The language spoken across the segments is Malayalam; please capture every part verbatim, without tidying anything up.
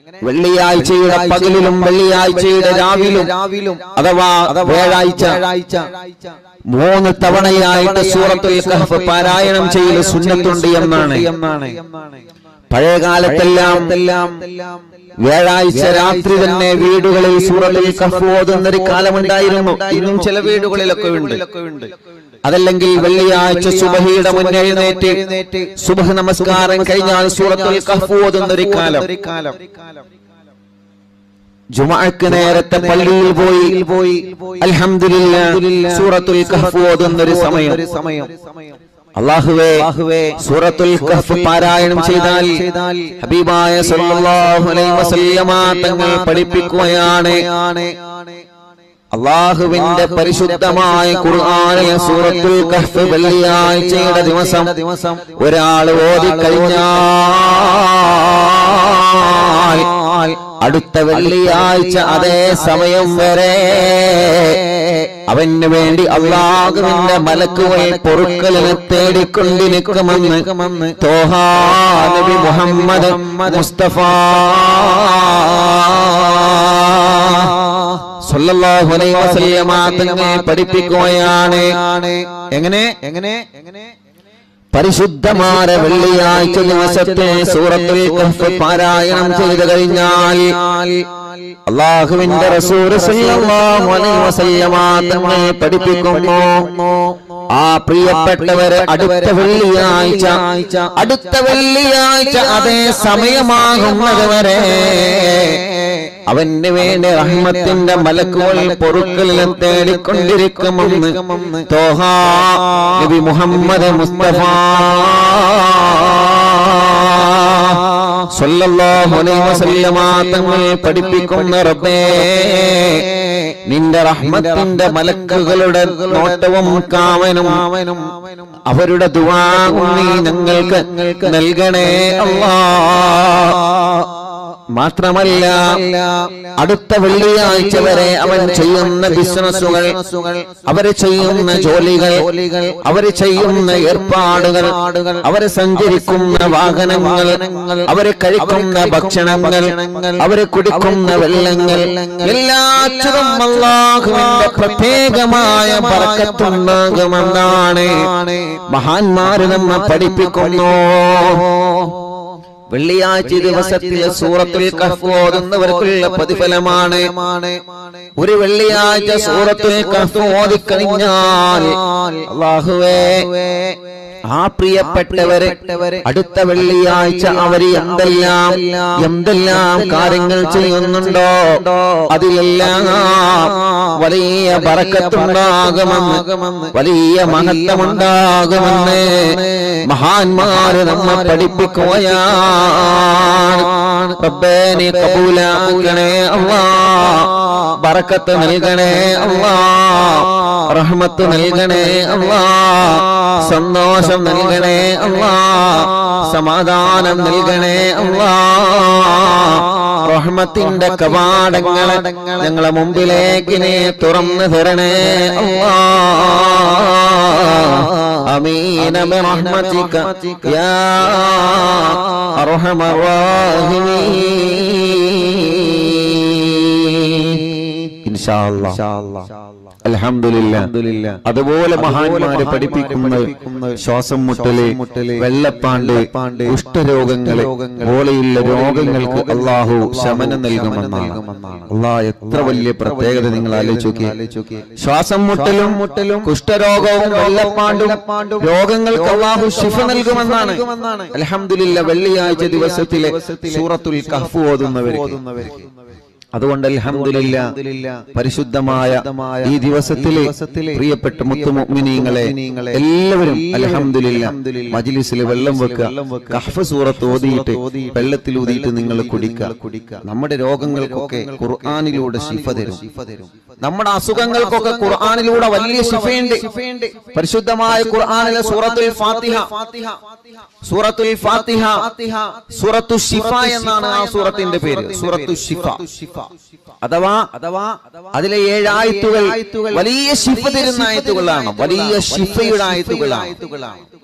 വെള്ളിയാഴ്ചയുടെ പകലിലും വെള്ളിയാഴ്ചയുടെ രാവിലും അഥവാ വ്യാഴാഴ്ച മൂന്ന് തവണയായിട്ട് സൂറത്തുൽ കഹ്ഫ് പാരായണം ചെയ്യൽ സുന്നത്തുണ്ട് എന്നാണ്. പഴയ കാലത്തെല്ലാം വ്യാഴാഴ്ച രാത്രി തന്നെ വീടുകളിൽ സൂറത്തുൽ കഹ്ഫ് ഓതുന്നൊരു കാലമുണ്ടായിരുന്നു. ഇന്നും ചില വീടുകളിലൊക്കെ ഉണ്ട്. അതല്ലെങ്കിൽ വെള്ളിയാഴ്ച സുബഹിയുടെ മുന്നെഴുന്നേറ്റ് സുബഹ് നമസ്കാരം കഴിഞ്ഞാൽ സൂറത്തുൽ കഹ്ഫ് ഓതുന്നൊരു കാലം. ജുമുഅക്ക് നേരത്തെ പള്ളിയിൽ പോയി അൽഹംദുലില്ലാഹ് സൂറത്തുൽ കഹ്ഫ് ഓതുന്നൊരു സമയം. അല്ലാഹുവേ സൂറത്തുൽ കഹ്ഫ് പാരായണം ചെയ്താൽ ഹബീബായ സല്ലല്ലാഹു അലൈഹി വസല്ലമ തങ്ങൾ പഠിപ്പിക്കുകയാണ്, അല്ലാഹുവിന്റെ പരിശുദ്ധമായ ഖുർആനിലെ സൂറത്തുൽ കഹ്ഫ് വെള്ളിയാഴ്ചയുടെ ദിവസം ഒരാൾ ഓതി കഴിഞ്ഞാൽ അടുത്ത വെള്ളിയാഴ്ച അതേ സമയം വരെ അവന് വേണ്ടി അല്ലാഹുവിന്റെ മലക്കുകൾ പൊറുക്കലിനെ തേടിക്കൊണ്ടിരിക്കുമെന്ന് തോഹാ നബി മുഹമ്മദ് മുസ്തഫ സല്ലല്ലാഹു അലൈഹി വസല്ലമ തങ്ങൾ പഠിപ്പിക്കുകയാണ്. എങ്ങനെ എങ്ങനെ എങ്ങനെ പരിശുദ്ധമായ വെള്ളിയാഴ്ച ദിവസത്തെ സൂറത്തുൽ കഹ്ഫ് പാരായണം ചെയ്തു കഴിഞ്ഞാൽ അല്ലാഹുവിന്റെ റസൂൽ സല്ലല്ലാഹു അലൈഹി വസല്ലമ തങ്ങൾ പഠിപ്പിക്കുന്നു, ആ പ്രിയപ്പെട്ടവരെ അടുത്ത വെള്ളിയാഴ്ച അടുത്ത വെള്ളിയാഴ്ച അതേ സമയമാകുന്നത് വരെ അവന് വേണ്ടി റഹ്മത്തിന്റെ മലക്കുകൾ പൊറുക്കലിനെ തേടിക്കൊണ്ടിരിക്കുമെന്ന് തോഹാ നബി മുഹമ്മദ് മുസ്തഫ സല്ലല്ലാഹു അലൈഹി വസല്ലമ തങ്ങൾ പഠിപ്പിക്കുന്ന റബ്ബേ, നിന്റെ റഹ്മത്തിന്റെ മലക്കുകളുടെ നോട്ടവും കാവനും അവരുടെ ദുആവും നീ ഞങ്ങൾക്ക് നൽകണേ അല്ലാഹ്. മാത്രമല്ല അടുത്ത വെള്ളിയാഴ്ച വരെ അവൻ ചെയ്യുന്ന ബിസിനസ്സുകൾ, അവര് ചെയ്യുന്ന ജോലികൾ, അവര് ചെയ്യുന്ന ഏർപ്പാടുകൾ, അവര് സഞ്ചരിക്കുന്ന വാഹനങ്ങൾ, അവര് കഴിക്കുന്ന ഭക്ഷണങ്ങൾ, അവര് കുടിക്കുന്ന വെള്ളങ്ങൾ എല്ലാത്തിലും അല്ലാഹുവിന്റെ പ്രത്യേകമായ ബർക്കത്തുണ്ടാകുമെന്നാണ് മഹാന്മാര് നമ്മെ പഠിപ്പിക്കുന്നു. വെള്ളിയാഴ്ച ദിവസത്തിലെ സൂറത്തുൽ കഹ്ഫ് ഓതുന്നവർക്കുള്ള പ്രതിഫലമാണ്. ഒരു വെള്ളിയാഴ്ച സൂറത്തുൽ കഹ്ഫ് ഓതിക്കഴിഞ്ഞാൽ അല്ലാഹുവേ ആ പ്രിയപ്പെട്ടവരെ അടുത്ത വെള്ളിയാഴ്ച അവര് എന്തെല്ലാം എന്തെല്ലാം കാര്യങ്ങൾ ചെയ്യുന്നുണ്ടോ അതിലെല്ലാം വലിയ ബറക്കത്തുണ്ടാകുമെന്ന്, വലിയ മഹത്വമുണ്ടാകുമെന്ന് മഹാന്മാര് നമ്മെ പഠിപ്പിക്കുകയാണ്. റബ്ബേ നീ കബൂലാക്കണേ അല്ലാഹ്, ബറക്കത്ത് നൽകണേ അല്ലാഹ്, റഹ്മത്ത് നൽകണേ അല്ലാഹ്, സന്തോഷം നൽകണേ അല്ലാഹ്, സമാധാനം നൽകണേ അല്ലാഹ്. റഹ്മത്തിന്റെ കവാടങ്ങളെ ഞങ്ങളെ മുമ്പിലേക്ക് നീ തുറന്നു തരണേ അല്ലാഹ്. ആമീൻ ബിറഹ്മതിക യാ അർഹമർ റഹീമീൻ. ഇൻഷാ അല്ലാഹ് അൽഹംദുലില്ലാഹ്. അതുപോലെ മഹാന്മാര് പഠിപ്പിക്കുന്ന ശ്വാസം മുട്ടല്, വെള്ളപ്പാണ്ട്, കുഷ്ഠരോഗങ്ങള് പോലെയുള്ള രോഗങ്ങൾക്ക് അല്ലാഹു ശമനം നൽകുമെന്നാണ്. അല്ലാഹ് എത്ര വലിയ പ്രത്യേകത നിങ്ങൾ ആലോചിച്ച് നോക്കിയേ. ശ്വാസം മുട്ടലും മുട്ടലും കുഷ്ഠരോഗവും വെള്ളപ്പാണ്ടും രോഗങ്ങൾക്ക് അല്ലാഹു ശിഫ നൽകുമെന്നാണ്. അൽഹംദുലില്ലാഹ് വെള്ളിയാഴ്ച ദിവസത്തിലെ സൂറത്തുൽ കഹ്ഫ് ഓതുന്നവർക്ക്. അതുകൊണ്ട് അൽഹംദുലില്ലാഹ് പരിശുദ്ധമായ ഈ ദിവസത്തിലെ പ്രിയപ്പെട്ട മുത്തുമുഅ്മിനീങ്ങളെ എല്ലാവരും അൽഹംദുലില്ലാഹ് മജ്ലിസിൽ വെള്ളം വെക്കുക, കഹ്ഫ് സൂറത്ത് ഓതിയിട്ട് വെള്ളത്തിൽ ഊതിയിട്ട് നിങ്ങൾ കുടിക്കുക. നമ്മുടെ രോഗങ്ങൾക്കൊക്കെ ഖുർആനിലൂടെ ശിഫ തരും. നമ്മുടെ അസുഖങ്ങൾക്കൊക്കെ ഖുർആനിലൂടെ വലിയ ശിഫയുണ്ട്. പരിശുദ്ധമായ ഖുർആനിലെ സൂറത്തുൽ ഫാത്തിഹ, സൂറത്തുൽ ഫാത്തിഹ സൂറത്തു ശിഫ എന്നാണ് ആ സൂറത്തിന്റെ പേര്. സൂറത്തു ശിഫ അഥവാ അഥവാ അതിലെ ഏഴ് ആയത്തുകൾ വലിയ ശിഫ തരുന്ന ആയത്തുകളാണ്, വലിയ ശിഫയുടെ ആയത്തുകളാണ്.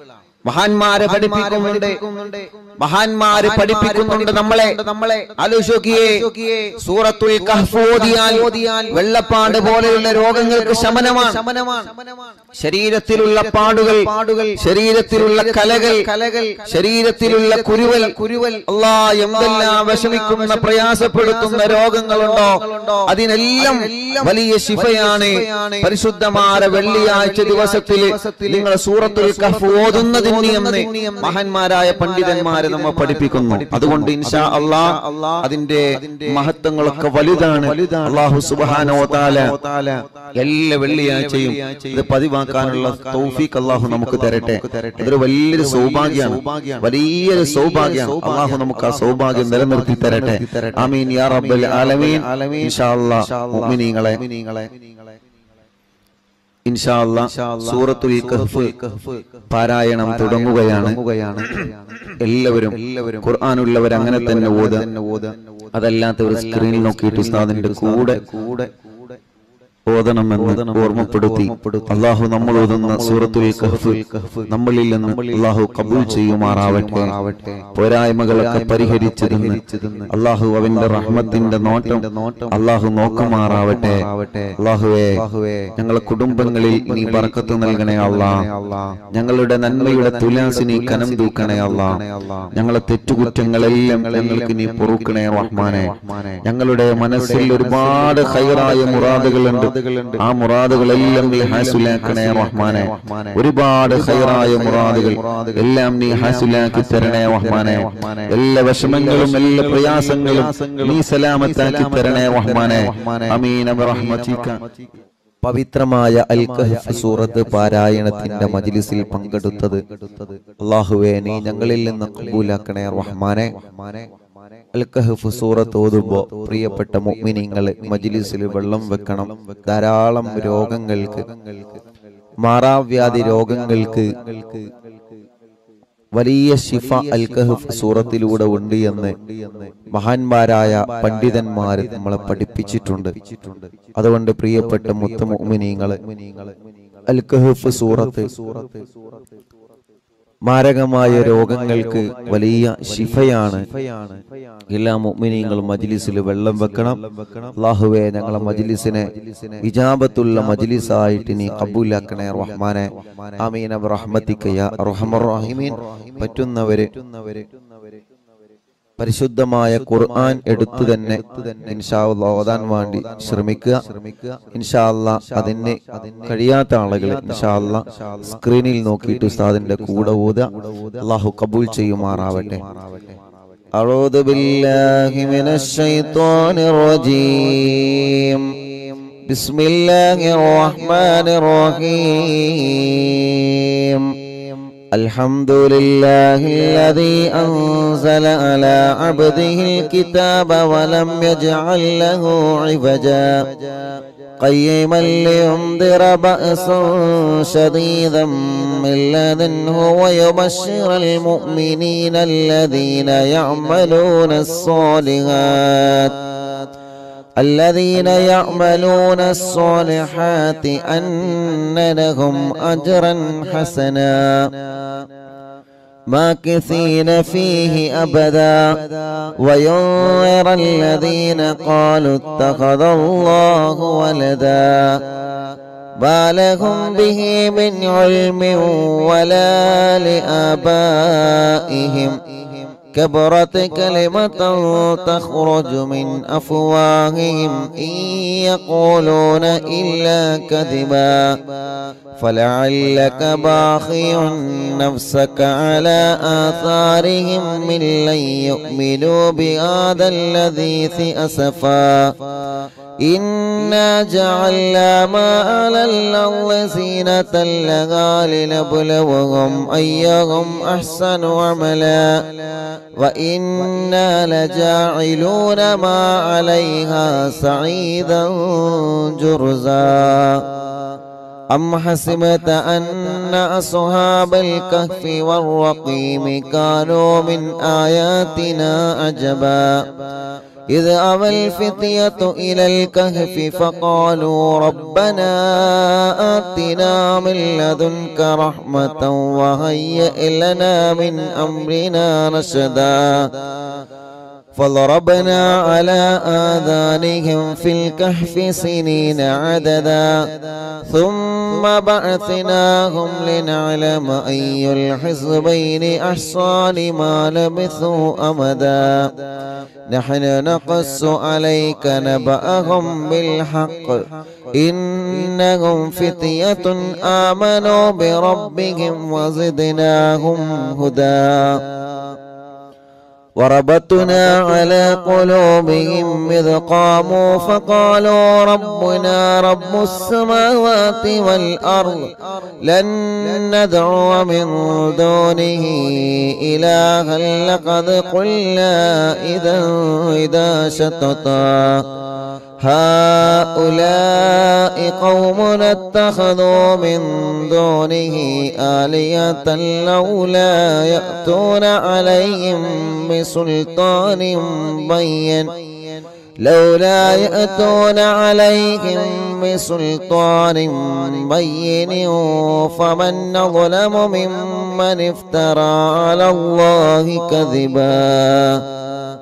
മഹാന്മാരെ പഠിപ്പിക്കുന്നുണ്ട് മഹാന്മാര് പഠിപ്പിക്കുന്നുണ്ട് നമ്മളെ നമ്മളെ ആലോചിക്കേ സൂറത്തുൽ കഹ്ഫ് ഓതിയാൽ വെള്ളപ്പാട് പോലെയുള്ള രോഗങ്ങൾക്ക് ശമനമാണ് ശരീരത്തിലുള്ള പാടുകൾ പാടുകൾ ശരീരത്തിലുള്ള കലകൾ കലകൾ ശരീരത്തിലുള്ള കുരുവൽ കുരുവൽ അല്ലാഹ് എന്തെല്ലാം വിഷമിക്കുന്ന പ്രയാസപ്പെടുത്തുന്ന രോഗങ്ങളുണ്ടോ അതിനെല്ലാം വലിയ ശിഫയാണ് പരിശുദ്ധമായ വെള്ളിയാഴ്ച ദിവസത്തിൽ നിങ്ങൾ സൂറത്തുൽ കഹ്ഫ് ഓതുന്നതിന് മഹാന്മാരായ പണ്ഡിതന്മാരെ നമ്മെ പഠിപ്പിക്കുന്നു അതുകൊണ്ട് ഇൻഷാ അല്ലാഹ് അതിന്റെ മഹത്വങ്ങളൊക്കെ വലുതാണ് അല്ലാഹു സുബ്ഹാനഹു വ തആല എല്ലാ വെള്ളിയാഴ്ചയും ഇത് പതിവാക്കാനുള്ള തൗഫീഖ് അല്ലാഹു നമുക്ക് തരട്ടെ അതൊരു വലിയൊരു സൗഭാഗ്യമാണ് വലിയൊരു സൗഭാഗ്യമാണ് അല്ലാഹു നമുക്ക് ആ സൗഭാഗ്യം നിലനിർത്തി തരട്ടെ ആമീൻ യാ റബ്ബൽ ആലമീൻ ഇൻഷാ അല്ലാഹ് മുഅ്മിനീങ്ങളെ ഇൻഷാ അല്ലാഹ് സൂറത്തുൽ കഹ്ഫ് പാരായണം തുടങ്ങുകയാണ് എല്ലാവരും ഖുർആനുള്ളവർ അങ്ങനെ തന്നെ ഓതുക അതല്ലാത്തവർ സ്ക്രീനിൽ നോക്കിയിട്ട് ഉസ്താദിന്റെ കൂടെ കൂടെ ഓതണമെന്ന് ഓർമ്മപ്പെടുത്തി അല്ലാഹു നമ്മൾ ഓതുന്ന സൂറത്തുൽ കഹ്ഫ് നമ്മളിൽ നിന്ന് അല്ലാഹു കബൂൽ ചെയ്യുമാറാവട്ടെ പോരായ്മകളൊക്കെ പരിഹരിച്ചതിന് അല്ലാഹു അവന്റെ റഹ്മത്തിന്റെ നോട്ടം അല്ലാഹു നോക്കുമാറാവട്ടെ അല്ലാഹുവേ ഞങ്ങളുടെ കുടുംബങ്ങളിൽ നീ ബർക്കത്ത് നൽകണേ അല്ലാഹ് ഞങ്ങളുടെ നന്മയുടെ തുലാസിനി കനം തൂക്കണേ അല്ലാഹ് ഞങ്ങളുടെ തെറ്റുകുറ്റങ്ങളെല്ലാം ഞങ്ങൾക്ക് നീ പൊറുക്കണേ റഹ്മാനെ ഞങ്ങളുടെ മനസ്സിൽ ഒരുപാട് ഖൈറായ മുറാദുകളുണ്ട് ആ മുറാദുകളെല്ലാം നീ ഹാസിലാക്കണേ റഹ്മാനെ ഒരുപാട് ഖൈറായ മുറാദുകൾ എല്ലാം നീ ഹാസിലാക്കി തരണേ റഹ്മാനെ എല്ലാ വിഷമങ്ങളും എല്ലാ പ്രയാസങ്ങളും നീ സലാമത്താക്കി തരണേ റഹ്മാനെ ആമീൻ ബിറഹ്മതിക പവിത്രമായ അൽ കഹ്ഫ് സൂറത്ത് പാരായണത്തിന്റെ മജ്ലിസിൽ പങ്കെടുത്തത് അല്ലാഹുവേ നീ ഞങ്ങളിൽ നിന്ന് ഖബൂലാക്കണേ റഹ്മാനെ അൽ കഹ്ഫ് സൂറത്ത് ഓതുമ്പോൾ പ്രിയപ്പെട്ട മുഅ്മിനീങ്ങളെ മജ്ലിസിൽ വെള്ളം വെക്കണം ധാരാളം രോഗങ്ങൾക്ക് മാറാവ്യാധി രോഗങ്ങൾക്ക് വലിയ ശിഫ അൽ കഹ്ഫ് സൂറത്തിലൂടെ ഉണ്ട് എന്ന് മഹാന്മാരായ പണ്ഡിതന്മാർ നമ്മളെ പഠിപ്പിച്ചിട്ടുണ്ട് അതുകൊണ്ട് പ്രിയപ്പെട്ട മുത്ത് മുഅ്മിനീങ്ങളെ അൽ കഹ്ഫ് സൂറത്ത് മാരകമായ രോഗങ്ങൾക്ക് വലിയ ശിഫയാണ് എല്ലാ മുഅ്മിനീങ്ങളും മജ്ലിസിൽ വെള്ളം വെക്കണം അല്ലാഹുവേ ഞങ്ങളെ മജ്ലിസിനെ ഇജാബത്തുള്ള മജ്ലിസായിട്ട് നീ ഖബൂലാക്കണേ റഹ്മാനെ ആമീൻ ബിറഹ്മതിക യാ അർഹമർ റഹീമീൻ പറ്റുന്നവരെ പരിശുദ്ധമായ ഖുർആൻ എടുത്തു തന്നെ ഇൻഷാ അല്ലാഹ് ഓതാൻ വേണ്ടി ശ്രമിക്കുക ഇൻഷാ അല്ലാഹ് അതിനെ കഴിയാത്ത ആളുകൾ ഇൻഷാ അല്ലാഹ് സ്ക്രീനിൽ നോക്കിയിട്ട് ഉസ്താദിന്റെ കൂടെ ഓതുക അല്ലാഹു കബൂൽ ചെയ്യുമാറാവട്ടെ അഊദു ബില്ലാഹി മിനശ് ശൈത്വാനിർ റജീം ബിസ്മില്ലാഹിർ റഹ്മാനിർ റഹീം الحمد لله الذي أنزل على عبده الكتاب ولم يجعل له عوجا قيما لينذر بأسا شديدا من لدنه ويبشر المؤمنين الذين يعملون الصالحات الذين يعملون الصالحات أن لهم أجرا حسنا ماكثين فيه أبدا وينذر الذين قالوا اتخذ الله ولدا ما لهم به من علم ولا لآبائهم كبرت كلمة تخرج من أفواههم إن يقولون إلا كذبا فلعلك باخع نفسك على آثارهم من لن يؤمنوا بهذا الحديث أسفا إنا جعلنا ما على الأرض زينة لها لنبلوهم أيهم أحسن عملا وإنا لجاعلون ما عليها صعيدا جرزا أم حسبت أن أصحاب الكهف والرقيم كانوا من آياتنا عجبا إذ أوى الفتية إلى الكهف فقالوا ربنا آتنا من لدنك رحمة وهيئ لنا من أمرنا رشدا فضربنا على آذانهم في الكهف سنين عددا ثم بعثناهم لنعلم أي الحزبين أحصى لما لبثوا أمدا نحن نقص عليك نبأهم بالحق إنهم فتية آمنوا بربهم وزدناهم هدى وربطنا على قلوبهم إذ قاموا فقالوا ربنا رب السماوات والأرض لن ندعو من دونه إلها لقد قلنا إذا إذا شططا هؤلاء قومنا اتخذوا من دونه آلهة لولا يأتون عليهم بسلطان بين لولا يأتون عليهم بسلطان بين فمن أظلم ممن افترى على الله كذبا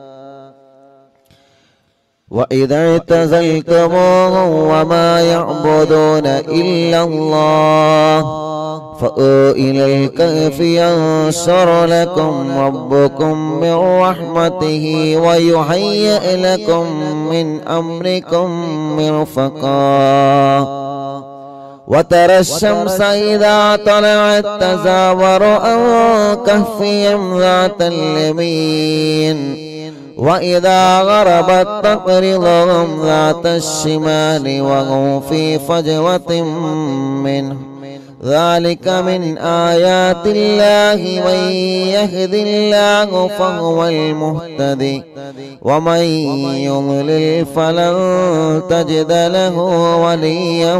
وإذا اعتزلتموهم وما يعبدون إلا الله فأووا إلى الكهف ينشر لكم ربكم من رحمته ويهيئ لكم من أمركم مرفقا وترى الشمس إذا طلعت تزاور عن كهفهم ذات اليمين وإذا غربت تقرضهم ذات الشمال وهم في فجوة منه ذلك من آيات الله من يهد الله فهو المهتدي ومن يضلل فلن تجد له وليا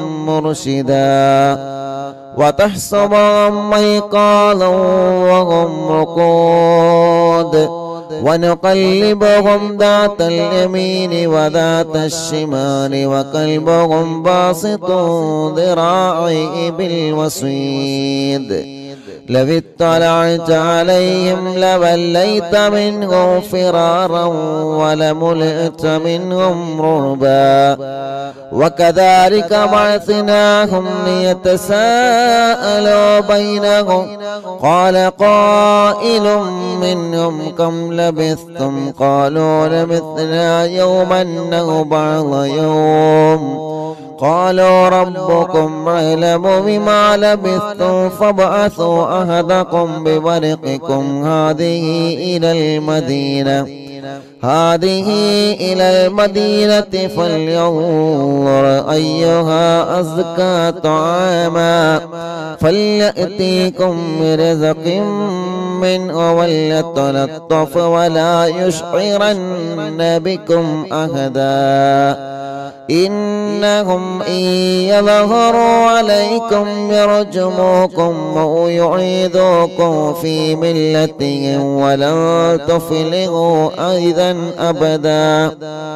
مرشدا وتحسبهم أيقاظا وهم رقود ونقلبهم ذات اليمين وذات الشمال وكلبهم باسط ذراعيه بالوصيد لو اطلعت عليهم لوليت منهم فرارا ولملئت منهم رعبا وكذلك بعثناهم ليتساءلوا بينهم قال قائل منهم كم لبثتم قالوا لبثنا يوما أو بعض يوم قالوا ربكم أعلم بما لبثتم فابعثوا أحدكم بورقكم هذه إلى المدينة هذه إلى المدينة فلينظر أيها أزكى طعاما فليأتيكم برزق منه وليتلطف ولا يشعرن بكم أحدا إنهم إن يظهروا عليكم يرجموكم أو يعيدوكم في ملتهم ولن تفلحوا أيضا أبدا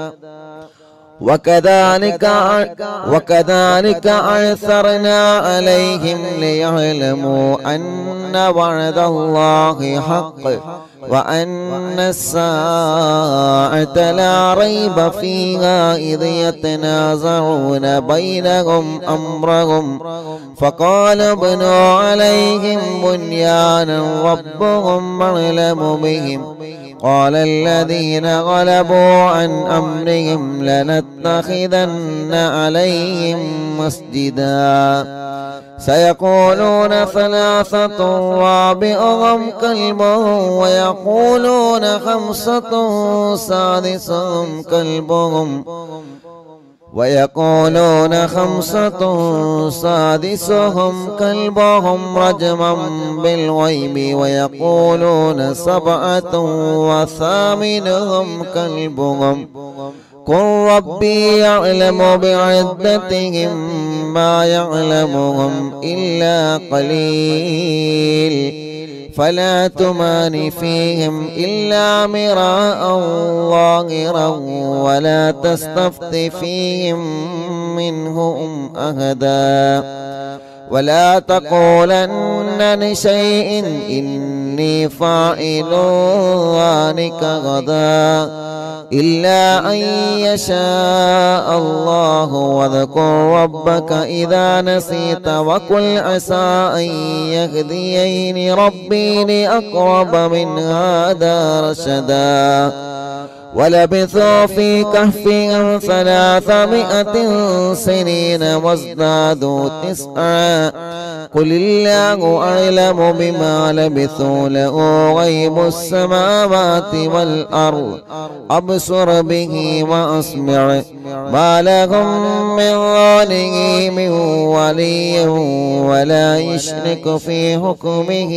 وكذلك وكذلك أعثرنا عليهم ليعلموا أن وعد الله حق وأن الساعة لا ريب فيها إذ يتنازعون بينهم أمرهم فقال ابنوا عليهم بنيانا ربهم أعلم بهم قال الذين غلبوا عن أمرهم لنتخذن عليهم مسجدا سيقولون ثلاثة رابعهم كلبهم ويقولون خمسة سادسهم كلبهم ويقولون خمسة سادسهم كلبهم رجما بالغيب ويقولون سبعة وثامنهم كلبهم قل ربي يعلم بعدتهم ما يعلمهم إلا قليل فلا تمان فيهم إلا مراء ظاهرا ولا تستفت فيهم منهم أحدا ولا تقولن لشيء إني فاعل ذلك غدا إلا أن يشاء الله واذكر ربك إذا نسيت وقل عسى أن يهديني ربي لأقرب من هذا رشدا ولبثوا في كهفهم ثلاثمائة سنين وازدادوا تسعا قل الله أعلم بما لبثوا له غيب السماوات والأرض أبصر به وأسمع ما لهم من دونه من ولي ولا يشرك في حكمه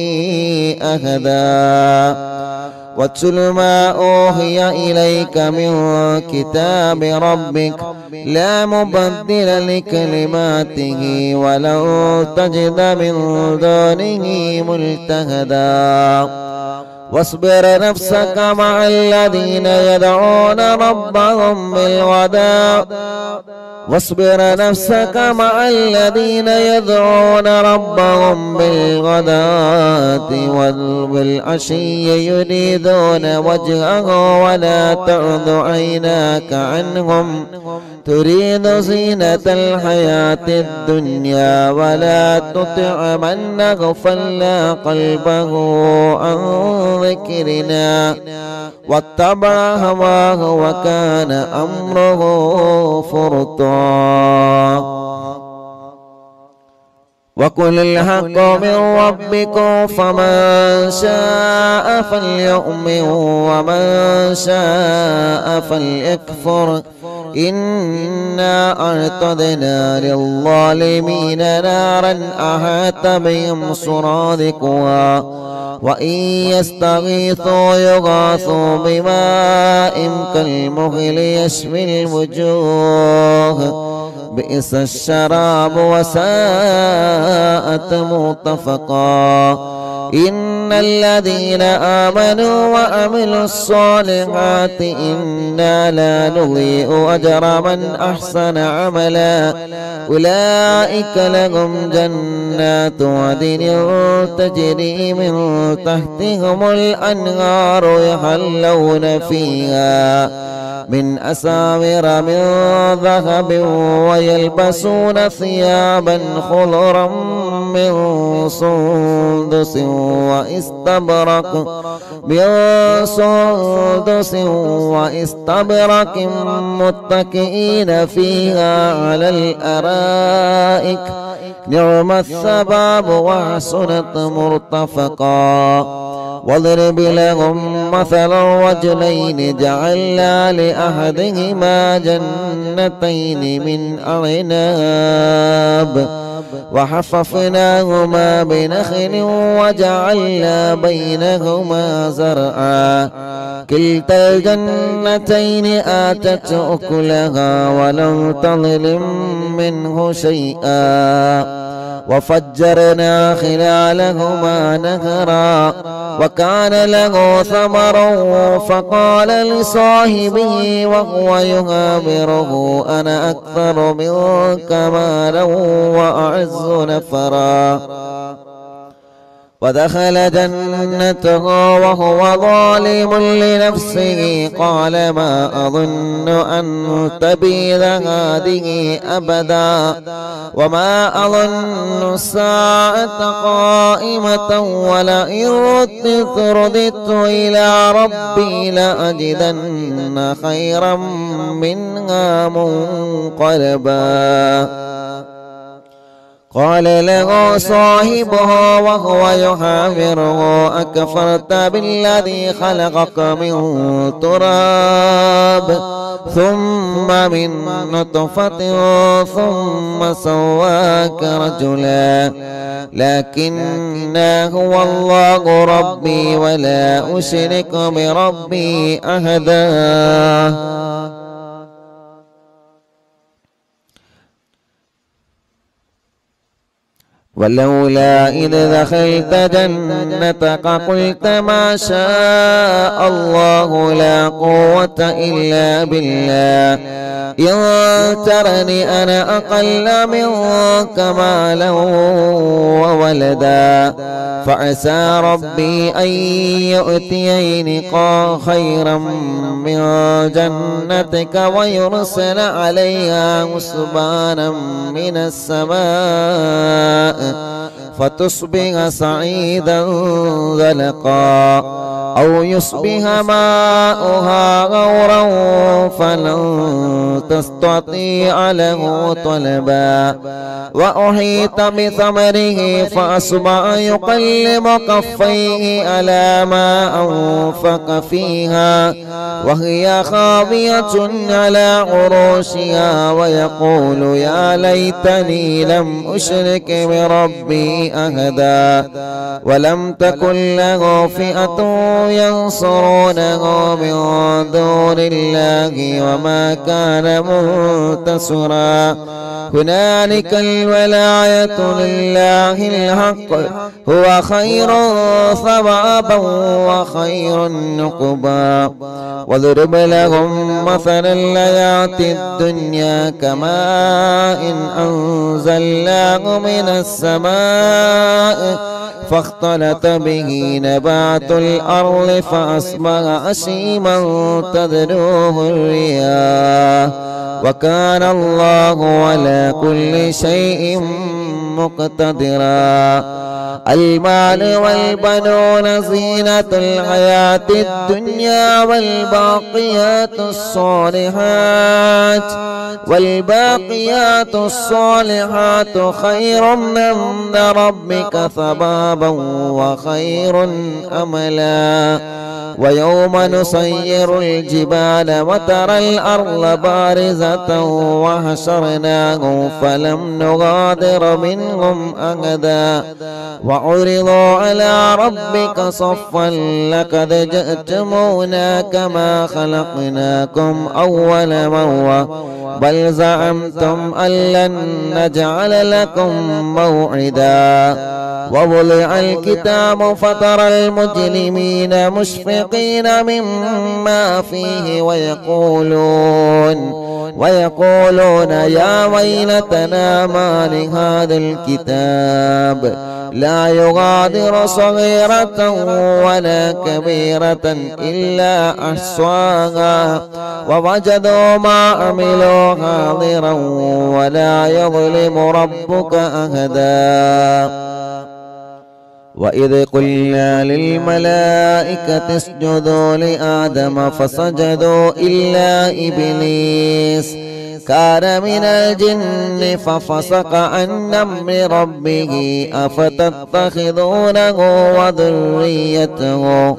أحدا واتل ما أوحي إليك من كتاب ربك لا مبدل لكلماته ولن تجد من دونه ملتهدا واصبر نفسك مع الذين يدعون ربهم بالغداة واصبر نفسك مع الذين يدعون ربهم بالغداة والعشي يريدون وجهه ولا تعد عيناك عنهم تريد زينة الحياة الدنيا ولا تطع من أغفلنا قلبه عن ذكرنا واتبع هواه وكان أمره فرطا وقل الحق من ربكم فمن شاء فليؤمن ومن شاء فليكفر إنا أعتدنا للظالمين نارا أحاط بهم سرادقها وإن يستغيثوا يغاثوا بماء كالمهل يشوي الوجوه بئس الشراب وساءت مرتفقا إن الذين آمنوا وعملوا الصالحات إنا لا نضيع أجر من أحسن عملا أولئك لهم جنات عدن تجري من تحتهم الأنهار يحلون فيها من أساور من ذهب ويلبسون ثيابا خضرا من سندس واستبرق من سندس واستبرق متكئين فيها على الأرائك نعم الثواب وحسنت مرتفقا واضرب لهم مثل الرجلين جعلنا لأحدهما جنتين من أعناب وحففناهما بنخل وجعلنا بينهما زرعا كلتا الجنتين آتت أكلها ولم تظلم منه شيئا وفجرنا خلالهما نهرا وكان له ثمر فقال لصاحبه وهو يهابره أنا أكثر منك مالا وأعز نفرا ودخل جنته وهو ظالم لنفسه قال ما أظن أن تبيد هذه أبدا وما أظن الساعة قائمة ولئن رددت رددت إلى ربي لأجدن خيرا منها منقلبا قال له صاحبه وهو يحاوره أكفرت بالذي خلقك من تراب ثم من نطفة ثم سواك رجلا لكن هو الله ربي ولا أشرك بربي أحدا. ولولا إذ دخلت جنتك قلت ما شاء الله لا قوة إلا بالله إن ترني أنا أقل منك مالا وولدا فعسى ربي أن يؤتيني خيرا من جنتك ويرسل عليها حسبانا من السماء فتصبح صعيدا زلقا أو يصبح ماؤها غورا فلن تستطيع له طلبا وأحيط بثمره فأصبح يقلب كفيه على ما أنفق فيها وهي خاوية على عروشها ويقول يا ليتني لم أشرك بربي أحدا ولم تكن له فئة ينصرونه من دون الله وما كان منتصرا هنالك الولاية لله الحق هو خير ثوابا وخير نقبا واضرب لهم مثل الحياة الدنيا كماء أنزلناه من السماء فاختلط به نبات الأرض فأصبح هشيما تذروه الرياح وكان الله على كل شيء مقتدرا المال والبنون زينة الحياة الدنيا والباقيات الصالحات والباقيات الصالحات خير عند ربك ثوابا وخير أملا ويوم نسير الجبال وترى الأرض بارزة وحشرناهم فلم نغادر منهم أحدا وعرضوا على ربك صفا لقد جئتمونا كما خلقناكم أول مرة بل زعمتم أن لن نجعل لكم موعدا ووضع الكتاب فترى المجرمين مشفقين مما فيه ويقولون ويقولون يا ويلتنا ما لهذا الكتاب لا يغادر صغيرة ولا كبيرة إلا أحصاها ووجدوا ما عملوا حاضرا ولا يظلم ربك أحدا وإذ قلنا للملائكة اسجدوا لآدم فسجدوا إلا إبليس كان من الجن ففسق عن أمر ربه أفتتخذونه وذريته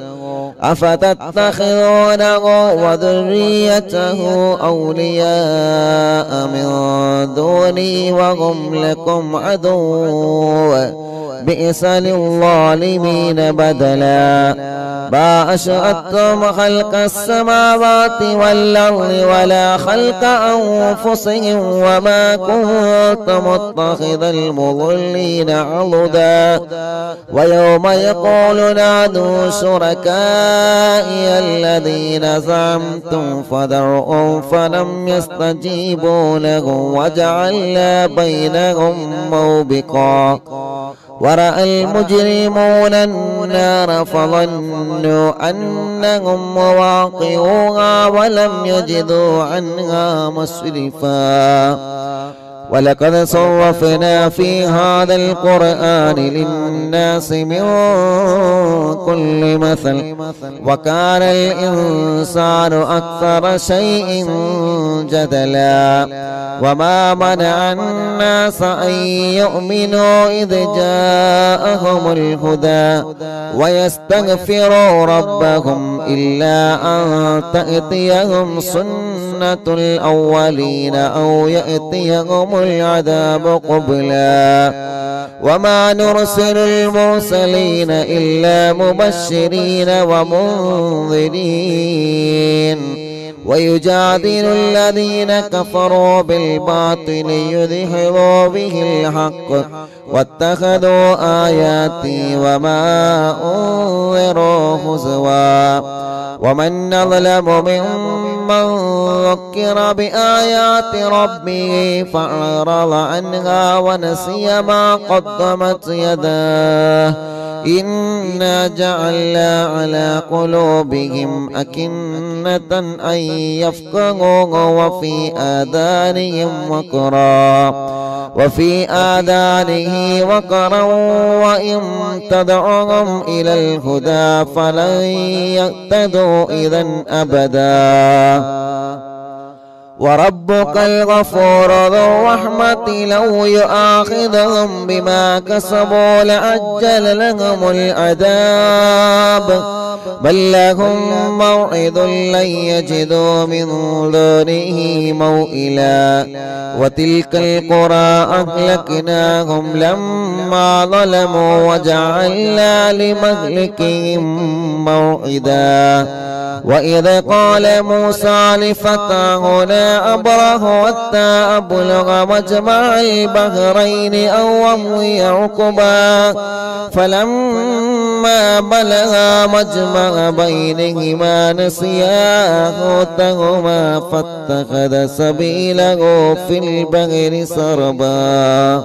أفتتخذونه وذريته أولياء من دوني وهم لكم عدو بئس للظالمين بدلا ما أشهدتم خلق السماوات والأرض ولا خلق أنفسهم وما كنت متخذ المضلين عضدا ويوم يقول نادوا شركائي الذين زعمتم فذرهم فلم يستجيبوا لهم وجعلنا بينهم موبقا ورأى المجرمون النار فظنوا أنهم مواقعوها ولم يجدوا عنها مصرفا ولقد صرفنا في هذا القرآن للناس من كل مثل وكان الإنسان أكثر شيء جدلا وما منع الناس أن يؤمنوا إذ جاءهم الهدى ويستغفروا ربهم إلا أن تأتيهم سنة الأولين أو يأتيهم العذاب قبلا وما نرسل المرسلين إلا مبشرين ومنذرين ويجادل الذين كفروا بالباطل ليدحضوا به الحق واتخذوا آياتي وما أنذروا هزوا ومن أظلم ممن ذكر بآيات ربه فأعرض عنها ونسي ما قدمت يداه إنا جعلنا على قلوبهم أكنة أن يفقهوه وفي آذانهم وقرا وفي آذانه وقرا وإن تدعوهم إلى الهدى فلن يهتدوا إذا أبدا وربك الغفور ذو الرحمة لو يؤاخذهم بما كسبوا لعجل لهم العذاب بل لهم موعد لن يجدوا من دونه موئلا وتلك القرى أهلكناهم لما ظلموا وجعلنا لمهلكهم موعدا وإذ قال موسى لفتاه لا أبره حتى أبلغ مجمع البحرين أو أمضي عقبا فلما بلغا مجمع بينهما نسيا حوتهما فاتخذ سبيله في البحر سربا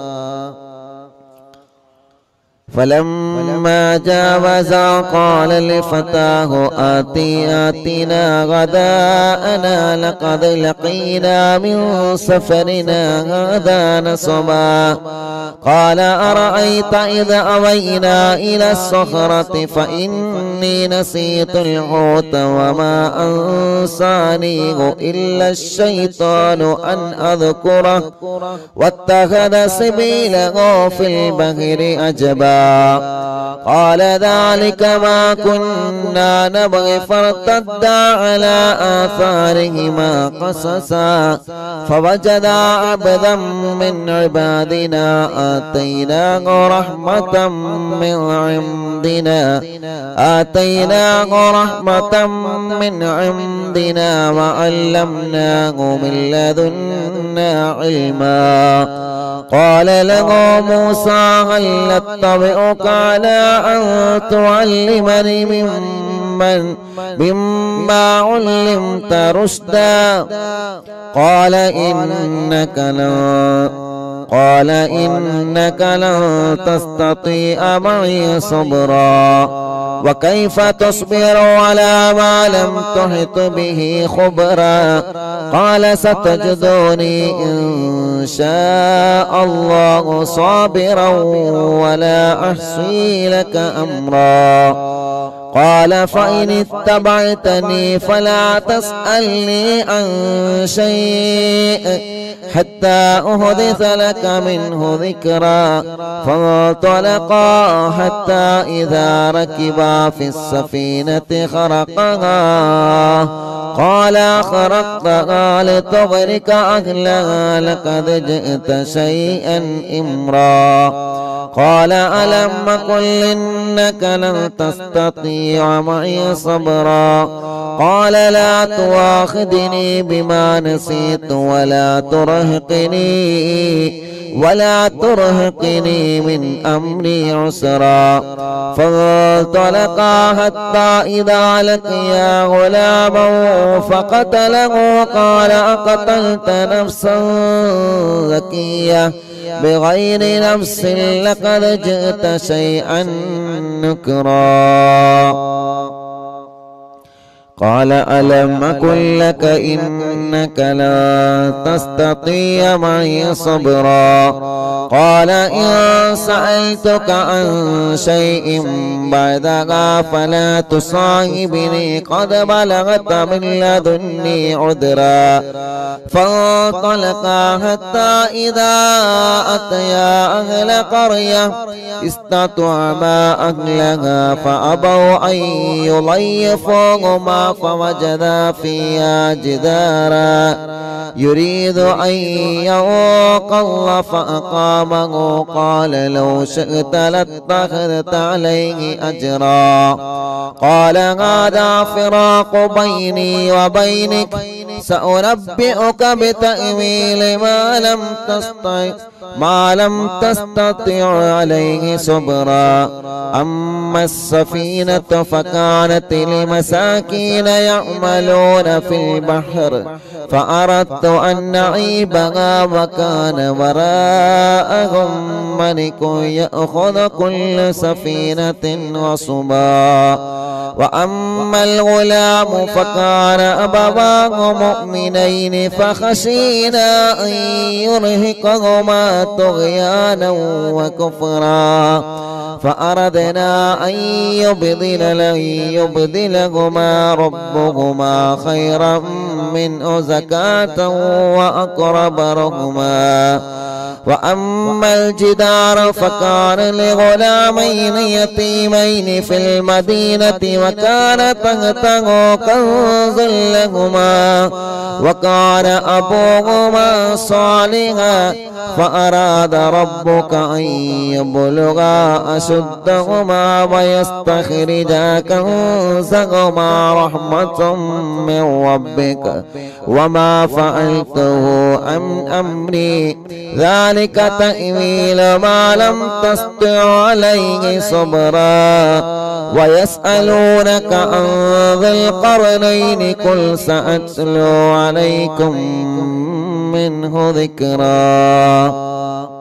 فلما جاوزا قال لفتاه آتي آتنا غداءنا لقد لقينا من سفرنا هذا نصبا قال أرأيت إذا أوينا إلى الصخرة فإني نسيت الحوت وما أنسانيه إلا الشيطان أن أذكره واتخذ سبيله في البحر أجبا قال ذلك ما كنا نبغي فارتدا على آثارهما قصصا فوجدا عبدا من عبادنا آتيناه رحمة من عندنا آتيناه رحمة من عندنا وعلمناه من لدنا علما قال له موسى هل أتبعك على أن تعلمني ممن مما علمت رشدا قال إنك لن قال إنك لن تستطيع معي صبرا وكيف تصبر على ما لم تحط به خبرا قال ستجدوني إن شاء الله صابرا ولا أحصي لك أمرا قال فإن اتبعتني فلا تسألني عن شيء حتى أحدث لك منه ذكرا فانطلقا حتى إذا ركبا في السفينة خرقها قال خرقتها لتغرق أهلها لقد جئت شيئا إمرا قال ألم قل إنك لن تستطيع معي صبرا قال لا تواخذني بما نسيت ولا ترهقني ولا ترهقني من أمري عسرا فانطلقا حتى إذا لقيا غلاما فقتله قال أقتلت نفسا زكية بغير نفس لقد جئت شيئا نكرا قال ألم أقل لك إنك لا تستطيع معي صبرا قال إن سألتك عن شيء بعدها فلا تصاحبني قد بلغت من لدني عذرا فانطلقا حتى إذا أتيا أهل قرية استطعما أهلها فأبوا أن يضيفوهما فوجد فيها جدارا يريد أن ينقض فأقامه قال لو شئت لاتخذت عليه أجرا قال هذا فراق بيني وبينك سأنبئك بتأويل ما لم تستطع ما لم تستطع عليه صبرا أما السفينة فكانت لمساكين يعملون في البحر فأردت أن نعيبها وكان وراءهم ملك يأخذ كل سفينة غصبا وأما الغلام فكان أبواه مؤمنين فخشينا أن يرهقهما طغيانا وكفرا فأردنا أن يبدل يبدلهما ربهما خيرا منه زكاة وأقرب رحما وأما الجدار فكان لغلامين يتيمين في المدينة وكان تحته كنز لهما وكان أبوهما صالحا فأراد ربك أن يبلغا أشدهما ويستخرجا كنزهما رحمة من ربك وما فعلته عن أمري ذلك تأويل ما لم تستطع عليه صبرا ويسألونك عن ذي القرنين قل سأتلو عليكم منه ذكرا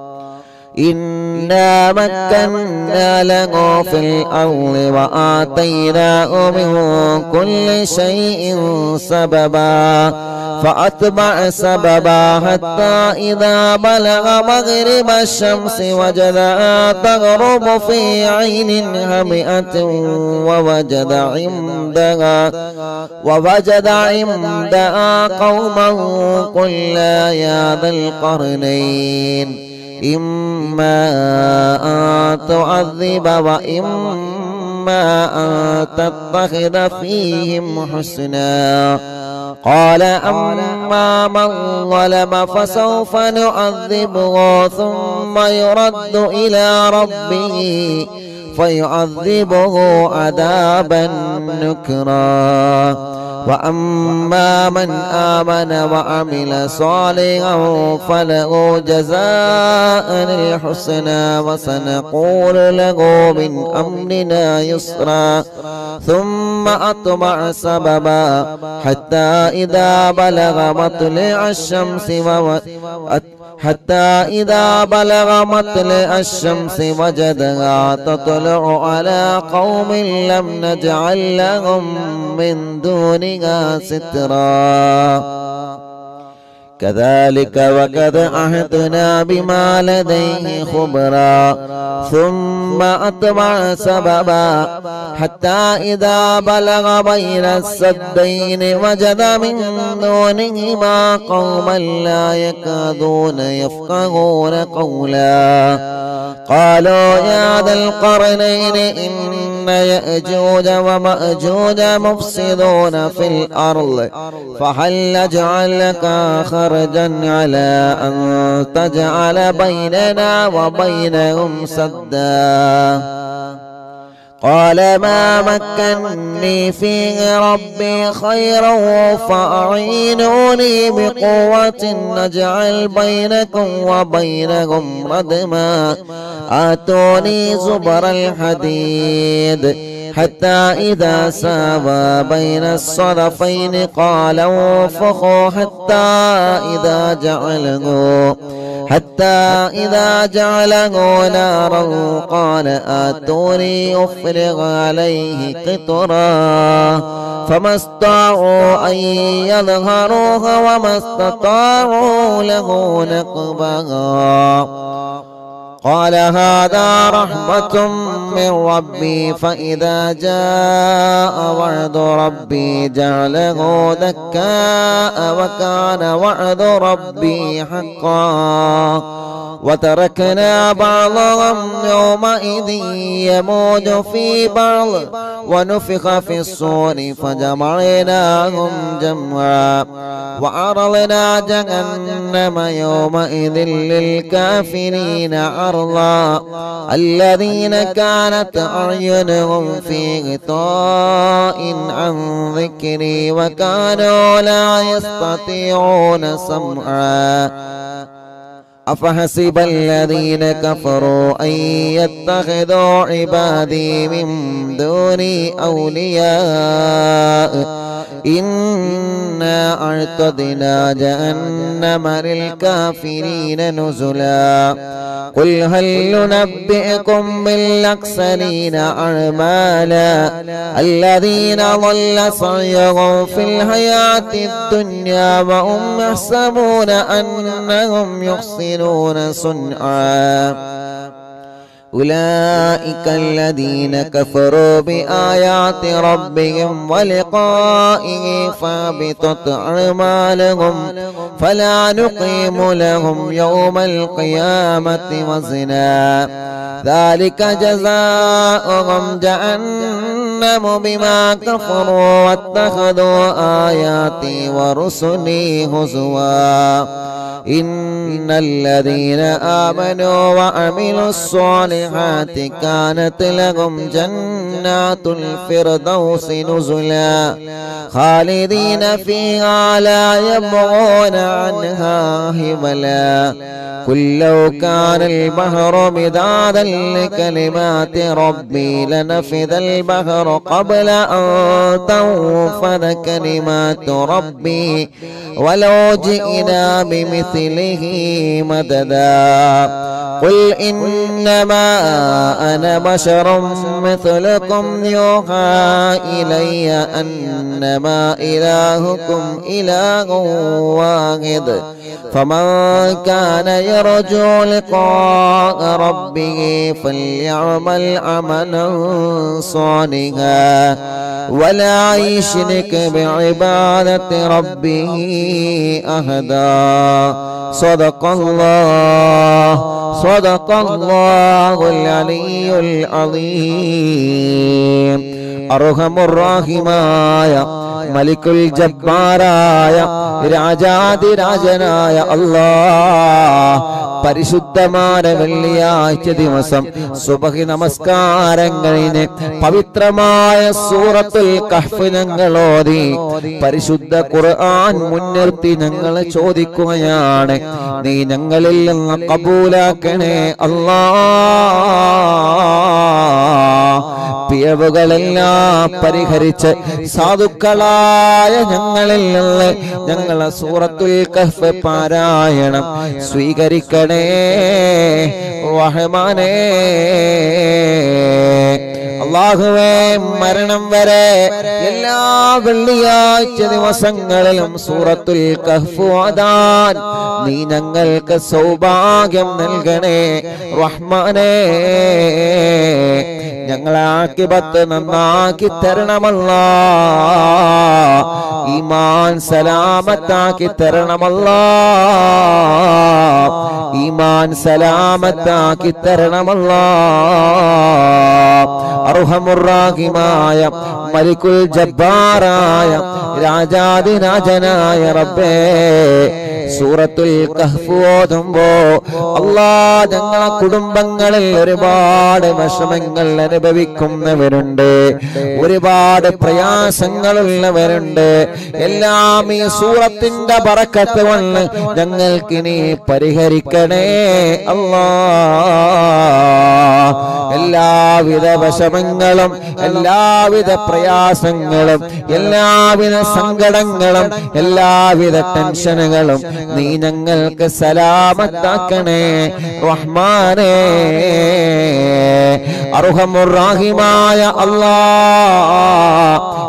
إنا مكنا له في الأرض وآتيناه من كل شيء سببا فأتبع سببا حتى إذا بلغ مغرب الشمس وجدها تغرب في عين هامئة ووجد عندها ووجد عندها قوما قلنا يا ذا القرنين إما أن تعذب وإما أن تتخذ فيهم حسنا قال أما من ظلم فسوف نعذبه ثم يرد إلى ربه فيعذبه عذابا نكرا وأما من آمن وعمل صالحا فله جزاء الحسنى وسنقول له من أمرنا يسرا ثم أتبع سببا حتى إذا بلغ مطلع الشمس حتى إذا بلغ مطلع الشمس وجدها تطلع على قوم لم نجعل لهم من دونها سترا كذلك وقد عهدنا بما لديه خبرا ثم أتبع سببا حتى إذا بلغ بين السدين وجد من دونهما قوما لا يكادون يفقهون قولا قالوا يا ذا القرنين إن يأجوج ومأجوج مفسدون في الأرض فهل نجعل لك خرجا على أن تجعل بيننا وبينهم سدا قال ما مكنني فيه ربي خيرا فأعينوني بقوة نجعل بينكم وبينهم ردما آتوني زبر الحديد حتى إذا ساوى بين الصدفين قال انفخوا حتى إذا جعله حتى إذا جعله نارا قال آتوني أفرغ عليه قطرا فما استطاعوا أن يظهروها وما استطاعوا له نقبا قال هذا رحمة من ربي فإذا جاء وعد ربي جعله دكاء وكان وعد ربي حقا وتركنا بعضهم يومئذ يموج في بعض ونفخ في الصور فجمعناهم جمعا وعرضنا جهنم يومئذ للكافرين عرضا الذين كانت أعينهم في غطاء عن ذكري وكانوا لا يستطيعون سمعا أفحسب الذين كفروا أن يتخذوا عبادي من دوني أولياء إنا أعتدنا جهنم للكافرين نزلا قل هل ننبئكم بالأخسرين أعمالا الذين ضل سعيهم في الحياة الدنيا وهم يحسبون أنهم يحسنون صنعا أولئك الذين كفروا بآيات ربهم ولقائه فابطت أعمالهم فلا نقيم لهم يوم القيامة وزنا ذلك جزاؤهم جهنم بما كفروا واتخذوا آياتي ورسلي هزوا إن الذين آمنوا وعملوا الصالحات كانت لهم جنات الفردوس نزلا خالدين فيها لا يبغون عنها حولا قل لو كان البحر مدادا لكلمات ربي لنفذ البحر قبل أن تنفذ كلمات ربي ولو جئنا بمثله مددا قل إنما أنا بشر مثلكم يوحى إلي أنما إلهكم إله واحد فمن كان يرجو لقاء ربه فليعمل عملا صالحا ولا يشرك بعبادة ربه أحدا صدق الله صدق الله العلي العظيم أرحم الراحمين മലിക്കുൽ ജബ്ബാറായ രാജാതിരാജനായ അല്ലാഹ് പരിശുദ്ധമായ വെള്ളിയാഴ്ച ദിവസം സുബഹി നമസ്കാരം കഴിഞ്ഞ് പവിത്രമായ സൂറത്തുൽ കഹ്ഫ് ഞങ്ങൾ ഓതി പരിശുദ്ധ ഖുർആൻ മുൻനിർത്തി ഞങ്ങൾ ചോദിക്കുകയാണ് നീ ഞങ്ങളിൽ നിന്ന് കബൂലാക്കണേ അല്ലാഹ് പിഴവുകളെല്ലാം പരിഹരിച്ച് സാധുക്കളായ ഞങ്ങളിൽ നിന്ന് ഞങ്ങളെ സൂറത്തുൽ കഹ്ഫ് പാരായണം സ്വീകരിക്കണേ റഹ്മാനേ അല്ലാഹുവേ മരണം വരെ എല്ലാ വെള്ളിയാഴ്ച ദിവസങ്ങളിലും സൂറത്തുൽ കഹ്ഫ് ഓതാൻ നീ ഞങ്ങൾക്ക് സൗഭാഗ്യം നൽകണേ റഹ്മാനേ ഞങ്ങളെ ആഖിബത്ത് നന്നാക്കി തരണമല്ലാഹ് ഈമാൻ സലാമത്താക്കി തരണമല്ലാഹ് ഈമാൻ സലാമത്താക്കി തരണമല്ലാഹ് അർഹമുർ റഹീമായ മലിക്കുൽ ജബ്ബാറായ രാജാതിരാജനായ റബ്ബേ സൂറത്തുൽ കഹ്ഫ് ഓതുമ്പോ അല്ലാഹ് ഞങ്ങളെ കുടുംബങ്ങളിൽ ഒരുപാട് വിഷമങ്ങൾ അനുഭവിക്കുന്നവരുണ്ട് ഒരുപാട് പ്രയാസങ്ങളുള്ളവരുണ്ട് എല്ലാം ഈ സൂറത്തിന്റെ ബറക്കത്ത് കൊണ്ട് ഞങ്ങൾക്ക് നീ പരിഹരിക്കണേ അല്ലാഹ് എല്ലാവിധ വിഷമങ്ങളും എല്ലാവിധ പ്രയാസങ്ങളും എല്ലാവിധ സങ്കടങ്ങളും എല്ലാവിധ ടെൻഷനുകളും നീ ഞങ്ങൾക്ക് സലാമത്താക്കണേ റഹ്മാനേ അർഹമുർ റഹീമായ അല്ലാഹ്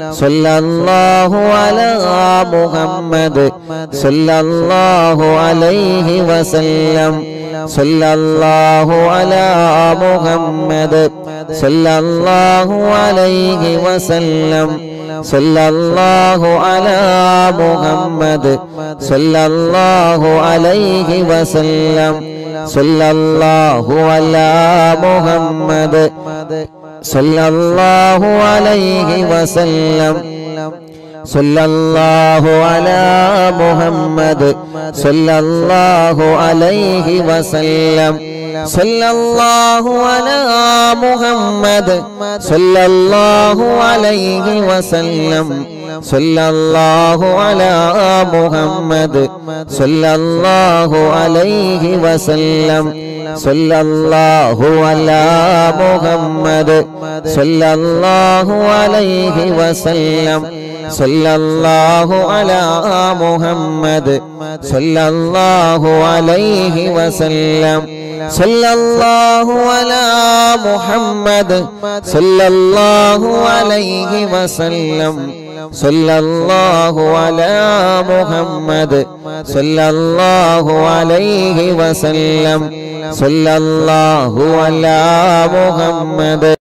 സല്ലല്ലാഹു അലാ മുഹമ്മദ് സല്ലല്ലാഹു അലൈഹി വസല്ലം സല്ലല്ലാഹു അലാ മുഹമ്മദ് സല്ലല്ലാഹു അലൈഹി വസല്ലം സല്ലല്ലാഹു അലാ മുഹമ്മദ് സല്ലല്ലാഹു അലൈഹി വസല്ലം സല്ലല്ലാഹു അലാ മുഹമ്മദ് സല്ലല്ലാഹു അലൈഹി വസല്ലം സല്ലല്ലാഹു അലാ മുഹമ്മദ് സല്ലല്ലാഹു അലൈഹി വസല്ലം സല്ലല്ലാഹു അലാ മുഹമ്മദ് സല്ലല്ലാഹു അലൈഹി വസല്ലം സല്ലല്ലാഹു അലാ മുഹമ്മദ് സല്ലല്ലാഹു അലൈഹി വസല്ലം സല്ലല്ലാഹു അലാ മുഹമ്മദ് സല്ലല്ലാഹു അലൈഹി വസല്ലം സല്ലല്ലാഹു അലാ മുഹമ്മദ് സല്ലല്ലാഹു അലൈഹി വസല്ലം സല്ലല്ലാഹു അലാ മുഹമ്മദ് സല്ലല്ലാഹു അലൈഹി വസല്ലം സല്ലല്ലാഹു അലാ മുഹമ്മദ് സല്ലല്ലാഹു അലൈഹി വസല്ലം സല്ലല്ലാഹു അലാ മുഹമ്മദ്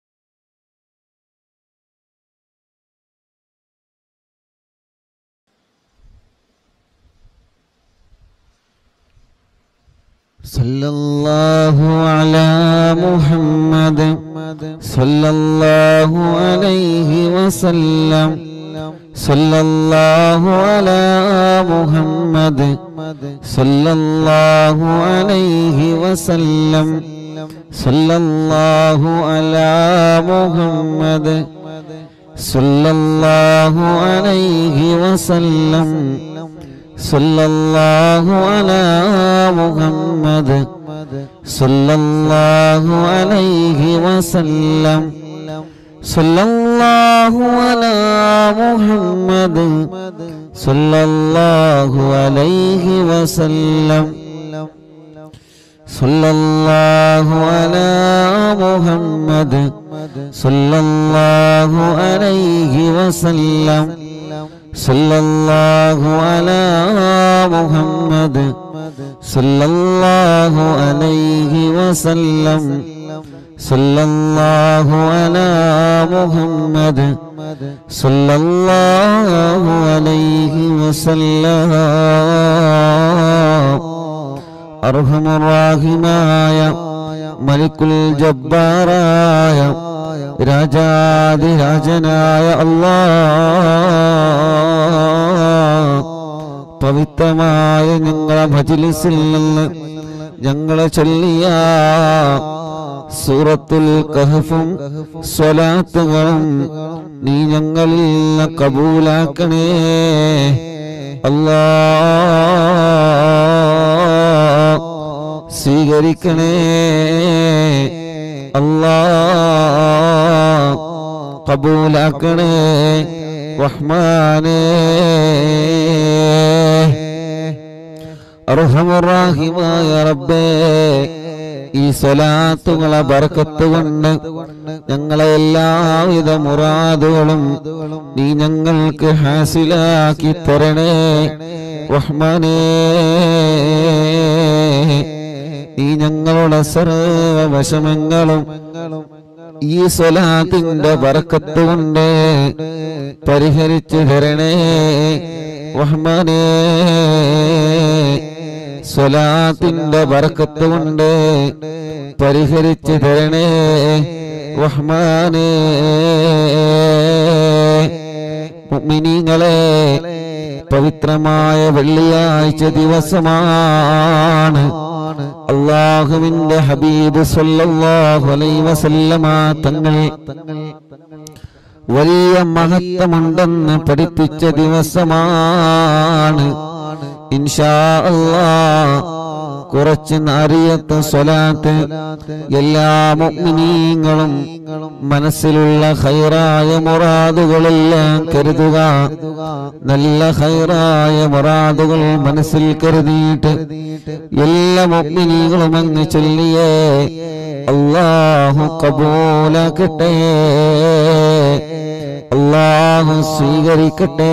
സല്ലല്ലാഹു അലാ മുഹമ്മദ് സല്ലല്ലാഹു അലൈഹി വസല്ലം സല്ലല്ലാഹു അലാ മുഹമ്മദ് സല്ലല്ലാഹു അലൈഹി വസല്ലം സല്ലല്ലാഹു അലാ മുഹമ്മദ് സല്ലല്ലാഹു അലൈഹി വസല്ലം സല്ലല്ലാഹു അലാ മുഹമ്മദ് സല്ലല്ലാഹു അലൈഹി വസല്ലം സല്ലല്ലാഹു അലാ മുഹമ്മദ് സല്ലല്ലാഹു അലൈഹി വസല്ലം സല്ലല്ലാഹു അലാ മുഹമ്മദ് സല്ലല്ലാഹു അലൈഹി വസല്ലം സല്ലല്ലാഹു അലാ മുഹമ്മദ് സല്ലല്ലാഹു അലൈഹി വസല്ലം സല്ലല്ലാഹു അലാ മുഹമ്മദ് സല്ലല്ലാഹു അലൈഹി വസല്ലം അർഹമർ റഹീമായ മലിക്കുൽ ജബ്ബാറായ രാജാധിരാജനായ അല്ലാഹ് പവിത്രമായ ഞങ്ങളെ മജ്‌ലിസിൽ നിന്ന് ഞങ്ങളെ ചൊല്ലിയ സൂറത്തുൽ കഹ്ഫും സ്വലാത്തുകളും നീ ഞങ്ങളിൽ നിന്ന് കബൂലാക്കണേ അല്ലാഹ് സ്വീകരിക്കണേ അല്ലാഹ് കബൂലാക്കണേ റഹ്മാനേ അർഹമർ റഹീമായ റബ്ബേ ഈ സ്വലാത്തുകളെ ബർക്കത്ത് കൊണ്ട് ഞങ്ങളെ എല്ലാവിധ മുറാദുകളും നീ ഞങ്ങൾക്ക് ഹാസിലാക്കി തരണേ റഹ്മാനേ നീ ഞങ്ങളുടെ സർവ്വ വിഷമങ്ങളും ഈ സ്വലാത്തിന്റെ ബർക്കത്ത് കൊണ്ട് പരിഹരിച്ചു തരണേ റഹ്മാനേ സ്വലാത്തിന്റെ ബർക്കത്ത് കൊണ്ട് പരിഹരിച്ചു തരണേ റഹ്മാനേ മുഅ്മിനീങ്ങളെ പവിത്രമായ വെള്ളിയാഴ്ച ദിവസമാണ് അല്ലാഹുവിന്റെ ഹബീബ് സല്ലല്ലാഹു അലൈഹി വസല്ലമ തങ്ങൾ വലിയ മഹത്വമുണ്ടെന്ന് പഠിപ്പിച്ച ദിവസമാണ് ഇൻഷാ അല്ലാഹ് കുറച്ച് നാരിയത്ത് സ്വലാത്ത് എല്ലാ മുഅ്മിനീങ്ങളും മനസ്സിലുള്ള ഖൈറായ മുറാദുകളെല്ലാം കരുതുക. നല്ല ഖൈറായ മുറാദുകൾ മനസ്സിൽ കരുതിയിട്ട് എല്ലാ മുഅ്മിനീങ്ങളും അങ്ങ് ചൊല്ലിയേ അല്ലാഹു ഖബൂലാക്കട്ടെ, അല്ലാഹു സ്വീകരിക്കട്ടെ.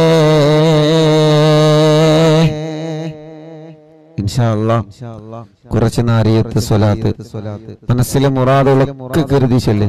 ഇൻഷാ അല്ലാഹ് കുറച്ച് നാരിയത്ത് സ്വലാത്ത് മനസ്സിലെ മുറാദുകളൊക്കെ കരുതി ചൊല്ല്.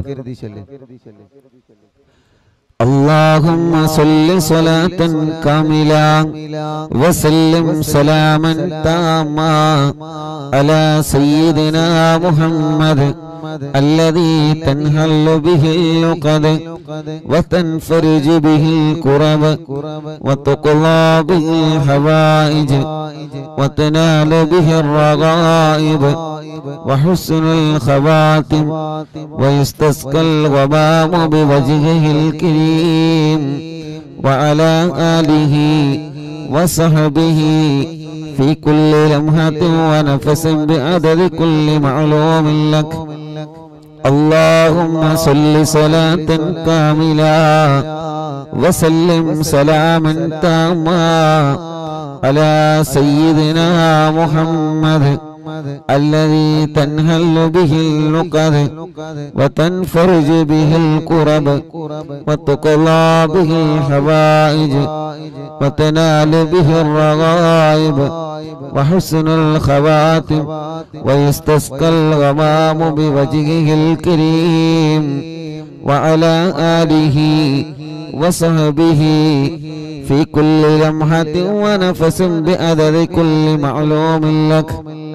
اللهم صل صلاة كاملة وسلم سلاما تاما على سيدنا محمد الذي تنحل به العقد وتنفرج به الكرب وتقضى به الحوائج وتنال به الرغائب وحسن الخواتم ويستسقى الغمام بوجهه الكريم وعلى آله وصحبه في كل لمحة ونفس بعدد كل معلوم لك. اللهم صل صلاة كاملة وسلم سلاما تاما على سيدنا محمد الذي تنحل به العقد وتنفرج به الكرب وتقضى به الحوائج وتنال به الرغائب وحسن الخواتم ويستسقى الغمام بوجهه الكريم وعلى آله وصحبه في كل لمحة ونفس بعدد كل معلوم لك.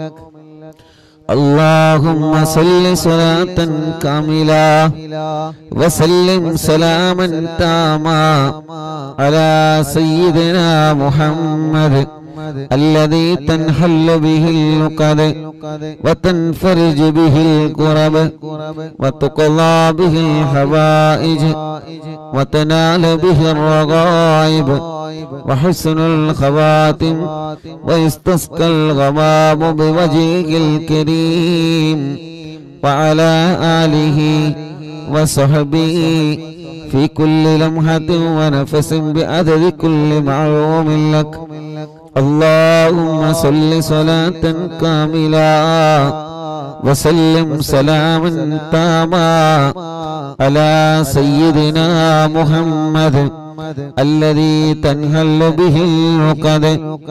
اللهم صل صلاة كاملة وسلم سلاما تاما على سيدنا محمد الذي تنحل به العقد وتنفرج به الكرب وتقضى به الحوائج وتنال به الرغائب وحسن الخواتم ويستسقى الغمام بوجهه الكريم وعلى آله وصحبه في كل لمحة ونفس بعدد كل معلوم لك. اللهم صل صلاة كاملة وسلم سلاما تاما على سيدنا محمد الذي تنحل به العقد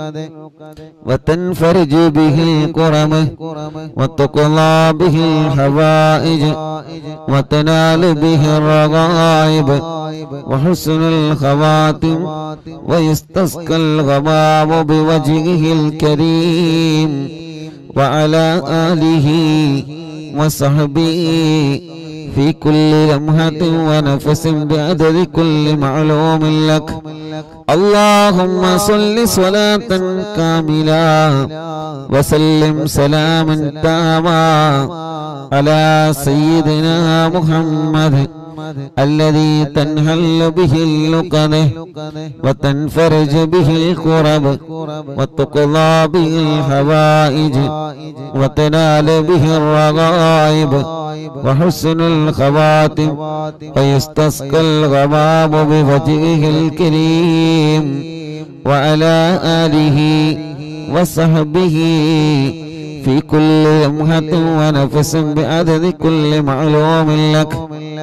وتنفرج به الكرب وتقضى به الحوائج وتنال به الرغائب وحسن الخواتم ويستسقى الغمام بوجهه الكريم وعلى آله وصحبه في كل لمحة ونفس بعدد كل معلوم لك. اللهم صل صلاة كاملة وسلم سلاما تاما على سيدنا محمد الذي تنحل به العقد وتنفرج به الكرب وتقضى به الحوائج وتنال به الرغائب وحسن الخواتم ويستسقى الغمام بوجهه الكريم وعلى آله وصحبه في كل لمحة ونفس بعدد كل معلوم لك.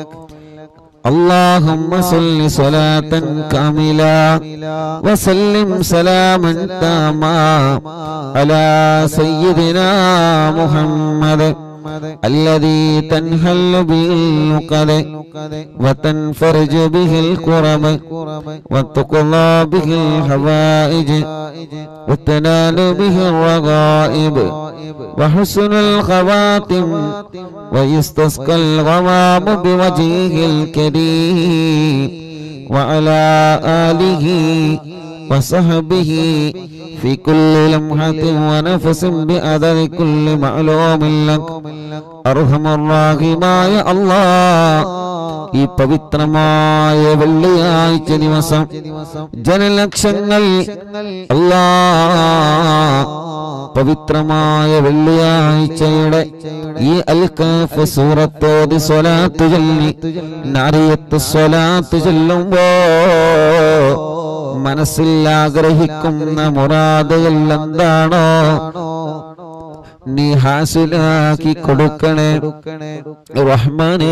اللهم صل صلاة كاملة وسلم سلاما تاما على سيدنا محمد الذي تنحل به العقد وتنفرج به الكرب وتقضى به الحوائج وتنال به الرغائب وحسن الخواتم ويستسقى الغمام بوجهه الكريم وعلى آله وصحبه في كل لمحة ونفس بعدد كل معلوم لك. أرحم الراحمين يا الله ഈ പവിത്രമായ വെള്ളിയാഴ്ച ദിവസം ജനലക്ഷങ്ങൾ അല്ലാഹ് പവിത്രമായ വെള്ളിയാഴ്ചയുടെ ഈ അൽ കഹ്ഫ് സൂറത്തോതി സ്വലാത്ത് ചൊല്ലി നാരിയത്ത് സ്വലാത്ത് ചൊല്ലുമ്പോ മനസ്സിൽ ആഗ്രഹിക്കുന്ന മുറാദുകൾ എന്താണോ നീ ഹാസിലാക്കി കൊടുക്കണേ റഹ്മാനേ.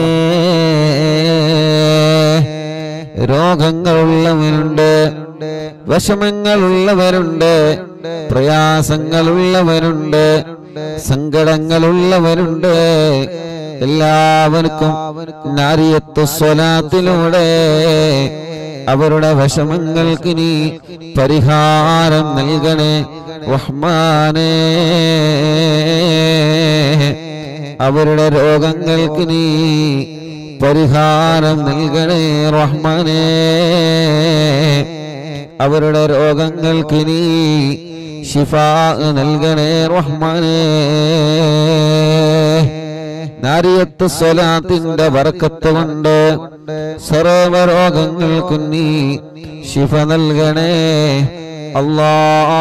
രോഗങ്ങളുള്ളവരുണ്ട്, വിഷമങ്ങളുള്ളവരുണ്ട്, പ്രയാസങ്ങളുള്ളവരുണ്ട്, സങ്കടങ്ങളുള്ളവരുണ്ട്. എല്ലാവർക്കും നാരിയത്ത് സ്വലാത്തിലൂടെ അവരുടെ വിഷമങ്ങൾക്ക് നീ പരിഹാരം നൽകണേ റഹ്മാനേ. അവരുടെ രോഗങ്ങൾക്ക് നീ പരിഹാരം നൽകണേ റഹ്മാനേ. അവരുടെ രോഗങ്ങൾക്ക് നീ ശിഫാ നൽകണേ റഹ്മാനേ. നാരിയത്ത് സ്വലാത്തിന്റെ ബർക്കത്ത് കൊണ്ട് സർവ്വരോഗങ്ങൾക്കും നീ ശിഫ നൽകണേ അല്ലാഹ്.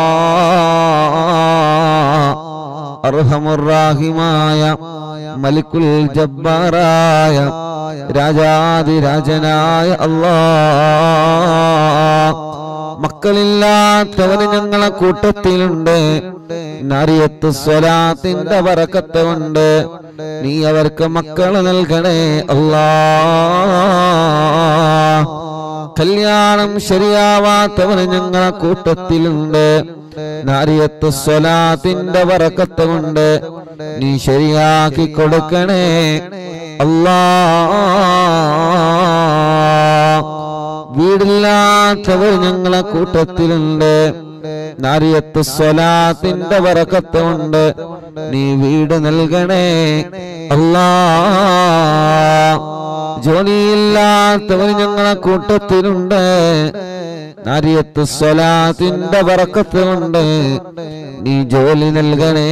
അർഹമുർ റഹീമായ മലിക്കുൽ ജബ്ബാറായ രാജാധിരാജനായ അല്ലാഹ്, മക്കളില്ലാത്തവന് ഞങ്ങളെ കൂട്ടത്തിലുണ്ട്. നാരിയത്ത് സ്വലാത്തിന്റെ ബറക്കത്ത് കൊണ്ട് നീ അവർക്ക് മക്കളെ നൽകണേ അല്ലാഹ്. കല്യാണം ശരിയാവാത്തവന് ഞങ്ങളെ കൂട്ടത്തിലുണ്ട്. നാരിയത്ത് സ്വലാത്തിന്റെ ബറക്കത്ത് കൊണ്ട് നീ ശരിയാക്കി കൊടുക്കണേ അല്ലാഹ്. വീടില്ലാത്തവർ ഞങ്ങളെ കൂട്ടത്തിലുണ്ട്. നാരിയത്ത് സ്വലാത്തിന്റെ ബറക്കത്ത് കൊണ്ട് നീ വീട് നൽകണേ അല്ലാഹ്. ജോലിയില്ലാത്തവർ ഞങ്ങളെ കൂട്ടത്തിലുണ്ട്. നാരിയത്ത് സ്വലാത്തിന്റെ ബറക്കത്ത് കൊണ്ട് നീ ജോലി നൽകണേ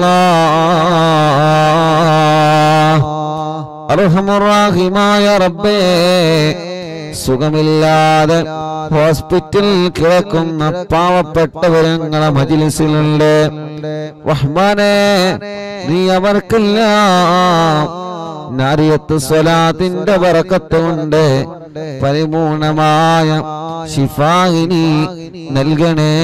അല്ലാഹ്. അർഹമുർ റഹീമായ റബ്ബേ, സുഖമില്ലാതെ ഹോസ്പിറ്റലിൽ കിടക്കുന്ന പാവപ്പെട്ടവർ ഞങ്ങളെ മജ്‌ലിസിലുണ്ട്. റഹ്മാനേ, നീ അവർക്കെല്ലാം നാരിയത്ത് സ്വലാത്തിന്റെ ബറക്കത്ത് കൊണ്ട് പരിപൂർണമായ ശിഫാഇനി നൽകണേ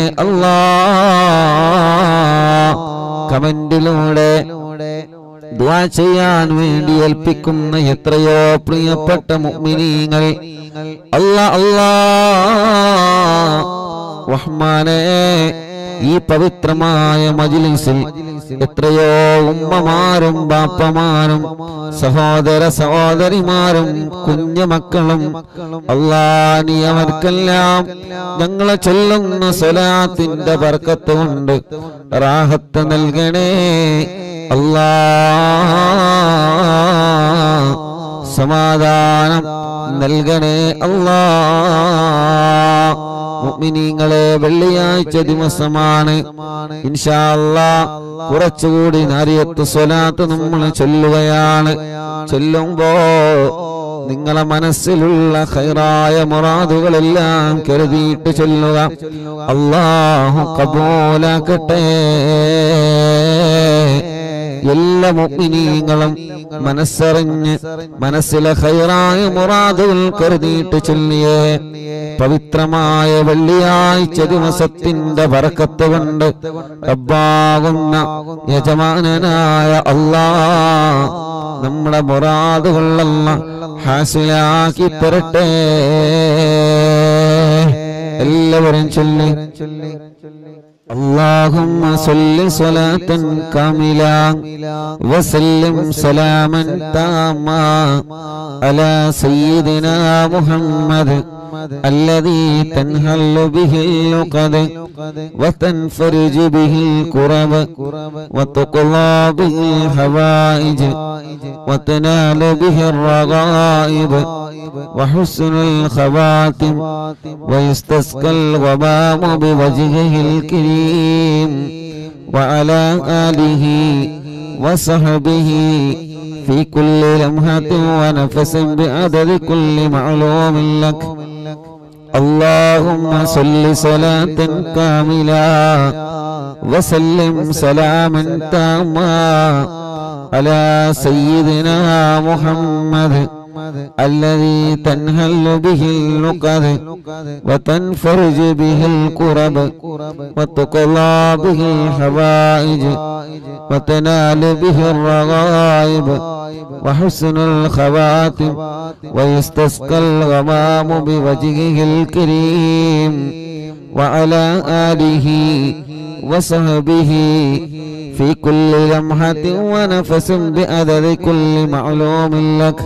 അല്ലാഹ്. കമന്റിലൂടെ ദുആ ചെയ്യാൻ വേണ്ടി ഏൽപ്പിക്കുന്ന എത്രയോ പ്രിയപ്പെട്ട മുഅ്മിനീങ്ങൾ അല്ലാഹ് അല്ലാഹ് റഹ്മാനേ, ഈ പവിത്രമായ മജ്‌ലിസിൽ എത്രയോ ഉമ്മമാരും ബാപ്പമാരും സഹോദര സഹോദരിമാരും കുഞ്ഞു മക്കളും അല്ലാഹ്, നീ അവർക്കെല്ലാം ഞങ്ങളെ ചൊല്ലുന്ന സ്വലാത്തിന്റെ ബർക്കത്ത് കൊണ്ട് റാഹത്ത് നൽകണേ അല്ലാഹ്. സമാധാനം നൽകണേ അല്ലാഹ്. മുഅ്മിനീങ്ങളെ, വെള്ളിയാഴ്ച ദിവസമാണ്. ഇൻഷാ അല്ലാഹ് കുറച്ചുകൂടി നാരിയത്ത് സ്വലാത്ത് നമ്മൾ ചൊല്ലുകയാണ്. ചൊല്ലുമ്പോ നിങ്ങളെ മനസ്സിലുള്ള ഖൈറായ മുറാദുകളെല്ലാം കരുതിയിട്ട് ചൊല്ലുക. അല്ലാഹു ഖബൂലാക്കട്ടെ. എല്ലാ മുഅ്മിനീങ്ങളും മനസ്സറിഞ്ഞ് മനസ്സിലെ ഖൈറായ മുറാദുകൾ കരുതിയിട്ട് ചൊല്ലിയേ പവിത്രമായ വെള്ളിയാഴ്ച ദിവസത്തിന്റെ ബറക്കത്ത് കൊണ്ട് റബ്ബാകുന്ന യജമാനനായ അല്ലാഹ് നമ്മുടെ മുറാദുകളെല്ലാം ഹാസിലാക്കി തരട്ടെ. എല്ലാവരും ചൊല്ലി اللهم صل صلاة كاملة وسلم سلاما تاما على سيدنا محمد الذي تنهل به اللقد وتنفرج به الكرب وتقضى به الحوائج وتنال به الرغائب وحسن الخواتم ويستسقى الغمام بوجهه الكريم وعلى آله وصحبه في كل لمحة ونفس بعدد كل معلوم لك. اللهم صل صلاة كاملة وسلم سلاما تاما على سيدنا محمد الذي تنهل به اللقد وتنفرج به الكرب وتقضى به الحوائج وتنال به الرغائب وحسن الخواتم ويستسقى الغمام بوجهه الكريم وعلى آله وصحبه في كل لمحة ونفس بعدد كل معلوم لك.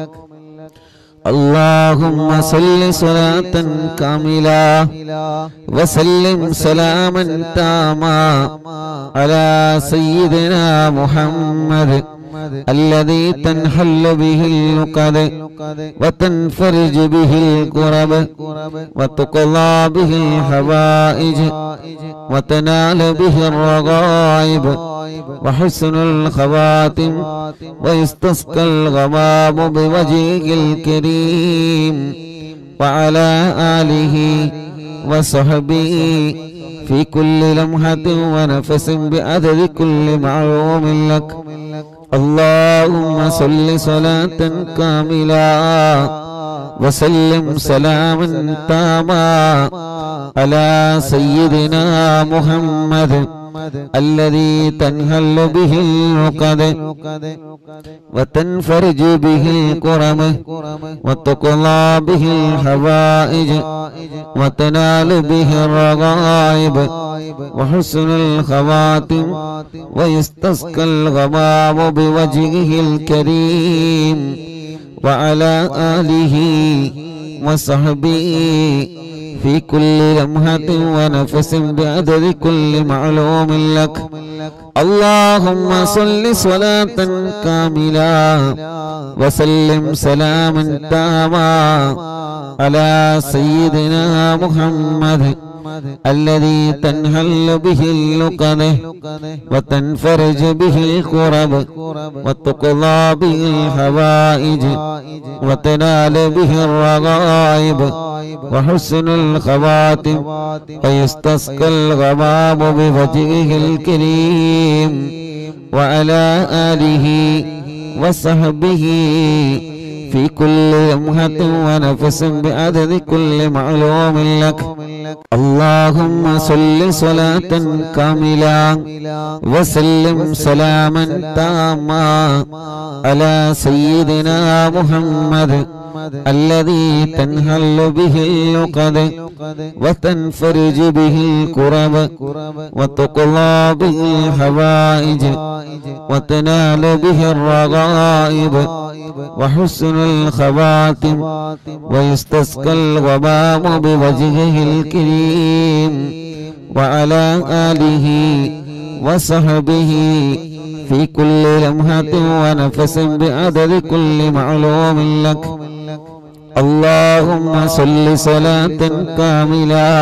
اللهم صل صلاة كاملة وسلم سلاما تاما على سيدنا محمد الذي تنحل به اللقد وتنفرج به الكرب وتقضى به الحوائج وتنال به الرغائب وحسن الخواتم ويستسقى الغمام بوجهه الكريم وعلى آله وصحبه في كل لمحة ونفس بعدد كل معلوم لك. اللهم صل صلاة كاملة وسلم سلاما تاما على سيدنا محمد الذي تنهل به اللقد وتنفرج به الكرم وتقضى به الحوائج وتنال به الرغائب وحسن الخواتم ويستسقى الغمام بوجهه الكريم وعلى آله وصحبه في كل لمحة ونفس بعدد كل معلوم لك. اللهم صل صلاة كاملة وسلم سلاما تاما على سيدنا محمد الذي تنهل به اللقد وتنفرج به الكرب وتقضى به الحوائج وتنال به الرغائب وحسن الخواتم ويستسقى الغمام بوجهه الكريم وعلى آله وصحبه في كل لمحة ونفس بعدد كل معلوم لك. اللهم صل صلاة كاملة وسلم سلاما تاما على سيدنا محمد الذي تنهل به اللقد وتنفرج به الكرب وتقضى به الحوائج وتنال به الرغائب وحسن الخواتم ويستسقى الغمام بوجهه الكريم وعلى آله وصحبه في كل لمحة ونفس بعدد كل معلوم لك. اللهم صل صلاة كاملة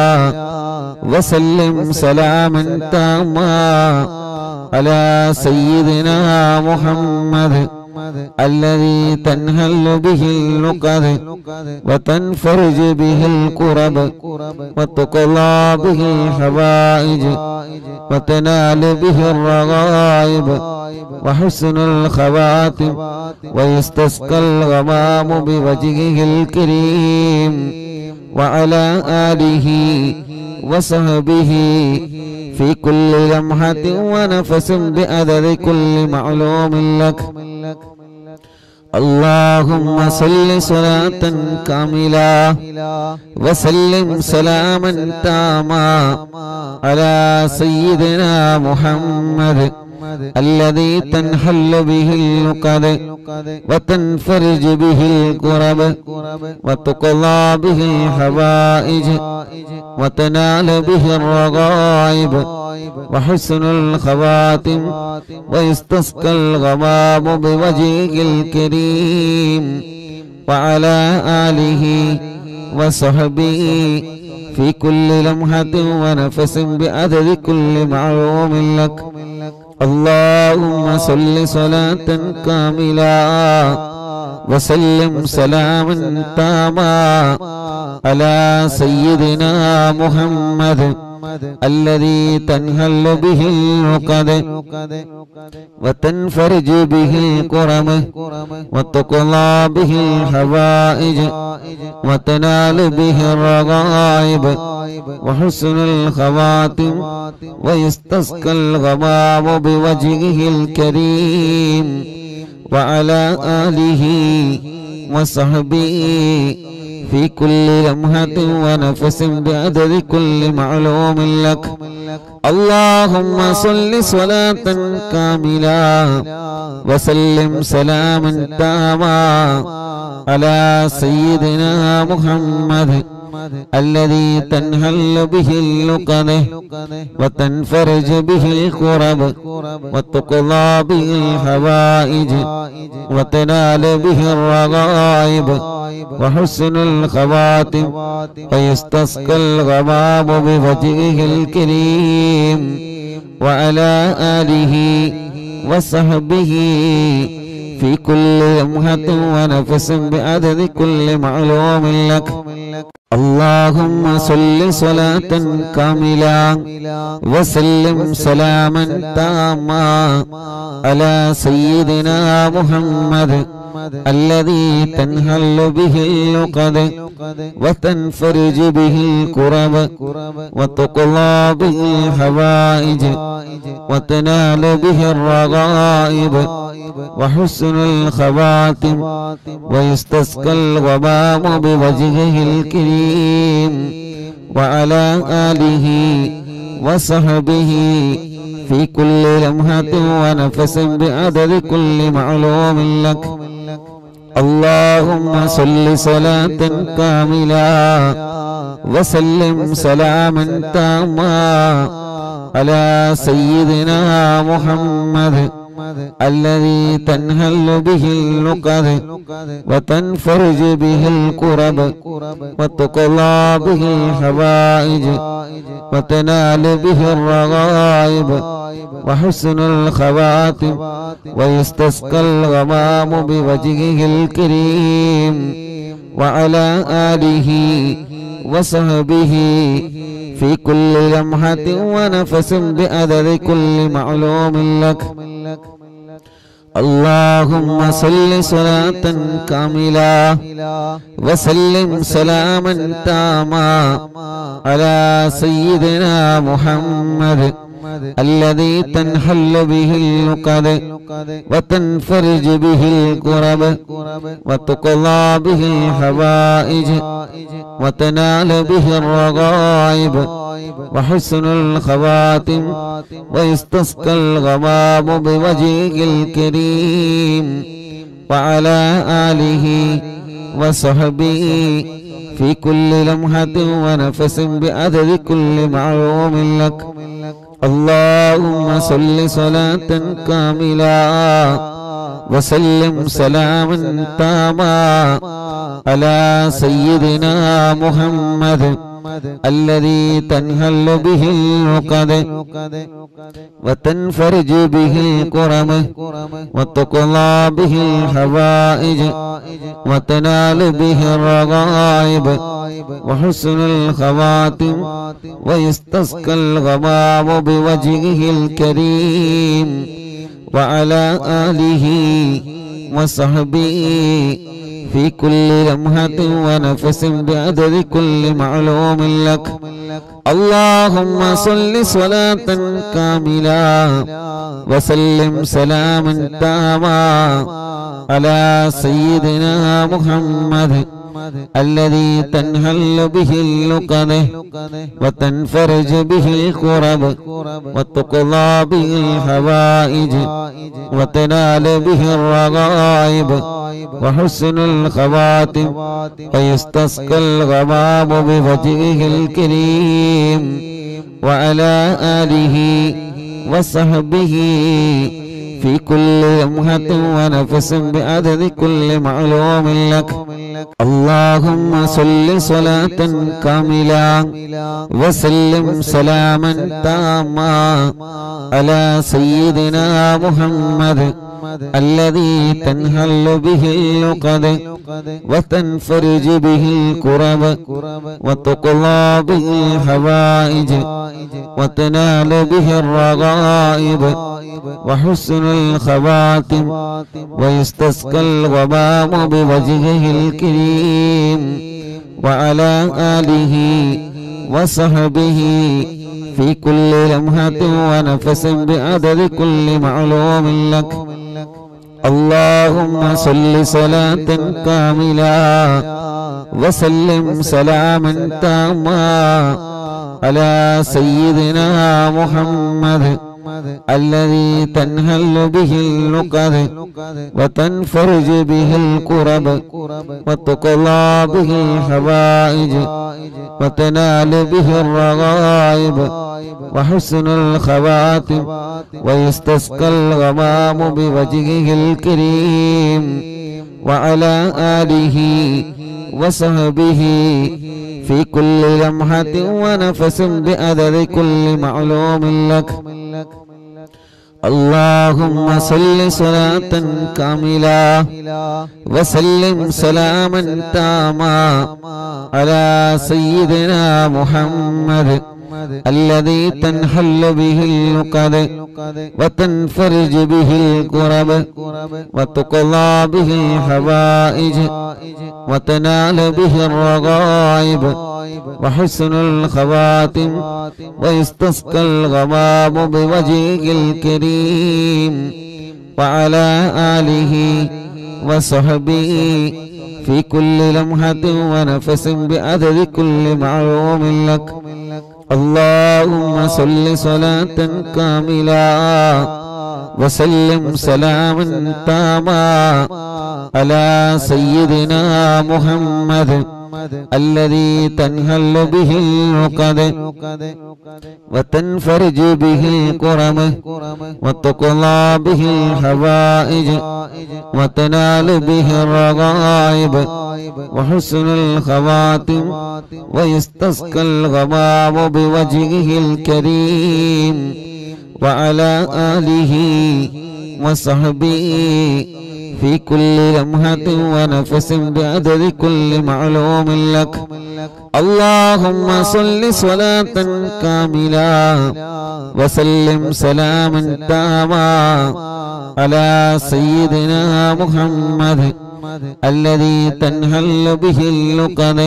وسلم سلاما تاما على سيدنا محمد الذي تنهل به اللقد وتنفرج به الكرب وتقضى به الحوائج وتنال به الرغائب وحسن الخواتم ويستسقى الغمام بوجهه الكريم وعلى آله وصحبه في كل لمحة ونفس بعدد كل معلوم لك. اللهم صل صلاة كاملة وسلم سلاما تاما على سيدنا محمد الذي تنحل به اللقد وتنفرج به الكرب وتقضى به الحوائج وتنال به الرغائب وحسن الخواتم ويستسقى الغمام بوجهه الكريم وعلى آله وصحبه في كل لمحة ونفس بعدد كل معلوم لك. اللهم صل صلاة كاملة وسلم سلاما تاما على سيدنا محمد الذي تنهل به العقد وتنفرج به الكرم وتقضى به الحوائج وتنال به الرغائب وحسن الخواتم ويستسقى الغمام بوجهه الكريم وعلى آله وصحبه في كل لمحة ونفس بعدد كل معلوم لك. اللهم صل صلاة كاملة وسلم سلاما تاما على سيدنا محمد الذي تنهل به اللقد وتنفرج به الكرب وتقضى به الحوائج وتنال به الرغائب وحسن الخواتم ويستسقى الغمام بوجهه الكريم وعلى آله وصحبه في كل لمحة ونفس بعدد كل معلوم لك. اللهم صل صلاة كاملة وسلم سلاما تاما على سيدنا محمد الذي تنهل به اللقد وتنفرج به الكرب وتقضى به الحوائج وتنال به الرغائب وحسن الخواتم ويستسقى الغمام بوجهه الكريم وعلى آله وصحبه في كل لمحة ونفس بعدد كل معلوم لك. اللهم صل صلاة كاملة وسلم سلاما تاما على سيدنا محمد الذي تنهل به اللقد وتنفرج به الكرب وتقضى به الحوائج وتنال به الرغائب وحسن الخواتم ويستسقى الغمام بوجهه الكريم وعلى آله وصحبه في كل لمحة ونفس بعدد كل معلوم لك. اللهم صل صلاة كاملة وسلم سلاما تاما على سيدنا محمد الذي تنحل به اللقد وتنفرج به الكرب وتقضى به الحوائج وتنال به الرغائب وحسن الخواتم ويستسقى الغمام بوجهه الكريم وعلى آله وصحبه في كل لمحة ونفس بعدد كل معلوم لك. اللهم صل صلاة كاملة وسلم سلاما تاما على سيدنا محمد الذي تنهل به العقد وتنفرج به الكرم وتقضى به الحوائج وتنال به الرغائب وحسن الخواتم ويستسقى الغمام بوجهه الكريم وعلى آله وصحبه في كل لمحة ونفس بعدد كل معلوم لك. اللهم صل صلاة كاملة وسلم سلاما تاما على سيدنا محمد الذي تنهل به اللقد وتنفرج به الكرب وتقضى به الحوائج وتنال به الرغائب وحسن الخواتم ويستسقى الغمام بوجهه الكريم وعلى آله وصحبه في كل لمحة ونفس بعدد كل معلوم لك. اللهم صل صلاة كاملة وسلم سلاما تاما على سيدنا محمد الذي تنهل به اللقد وتنفرج به الكرب وتقضى به الحوائج وتنال به الرغائب وحسن الخواتم ويستسقى الغمام بوجهه الكريم وعلى آله وصحبه في كل لمحة ونفس بعدد كل معلوم لك. اللهم صل صلاة كاملة وسلم سلاما تاما على سيدنا محمد الذي تنهل به اللقد وتنفرج به الكرب وتقضى به الحوائج وتنال به الرغائب وحسن الخواتم ويستسقى الغمام بوجهه الكريم وعلى آله وصحبه في كل لمحة ونفس بعدد كل معلوم لك. اللهم صل صلاة كاملة وسلم سلاما تاما على سيدنا محمد الذي تنحل به اللقد وتنفرج به الكرب وتقضى به الحوائج وتنال به الرغائب وحسن الخواتم ويستسقى الغمام بوجهه الكريم وعلى آله وصحبه في كل لمحة ونفس بعدد كل معلوم لك. اللهم صل صلاة كاملة وسلم سلاما تاما على سيدنا محمد الذي تنهل به اللقد وتنفرج به الكرب وتقضى به الحوائج وتنال به الرغائب وحسن الخواتم ويستسقى الغمام بوجهه الكريم وعلى آله وصحبه في كل لمحة ونفس بعدد كل معلوم لك. اللهم صل صلاة كاملة وسلم سلاما تاما على سيدنا محمد الذي تنهل به اللقد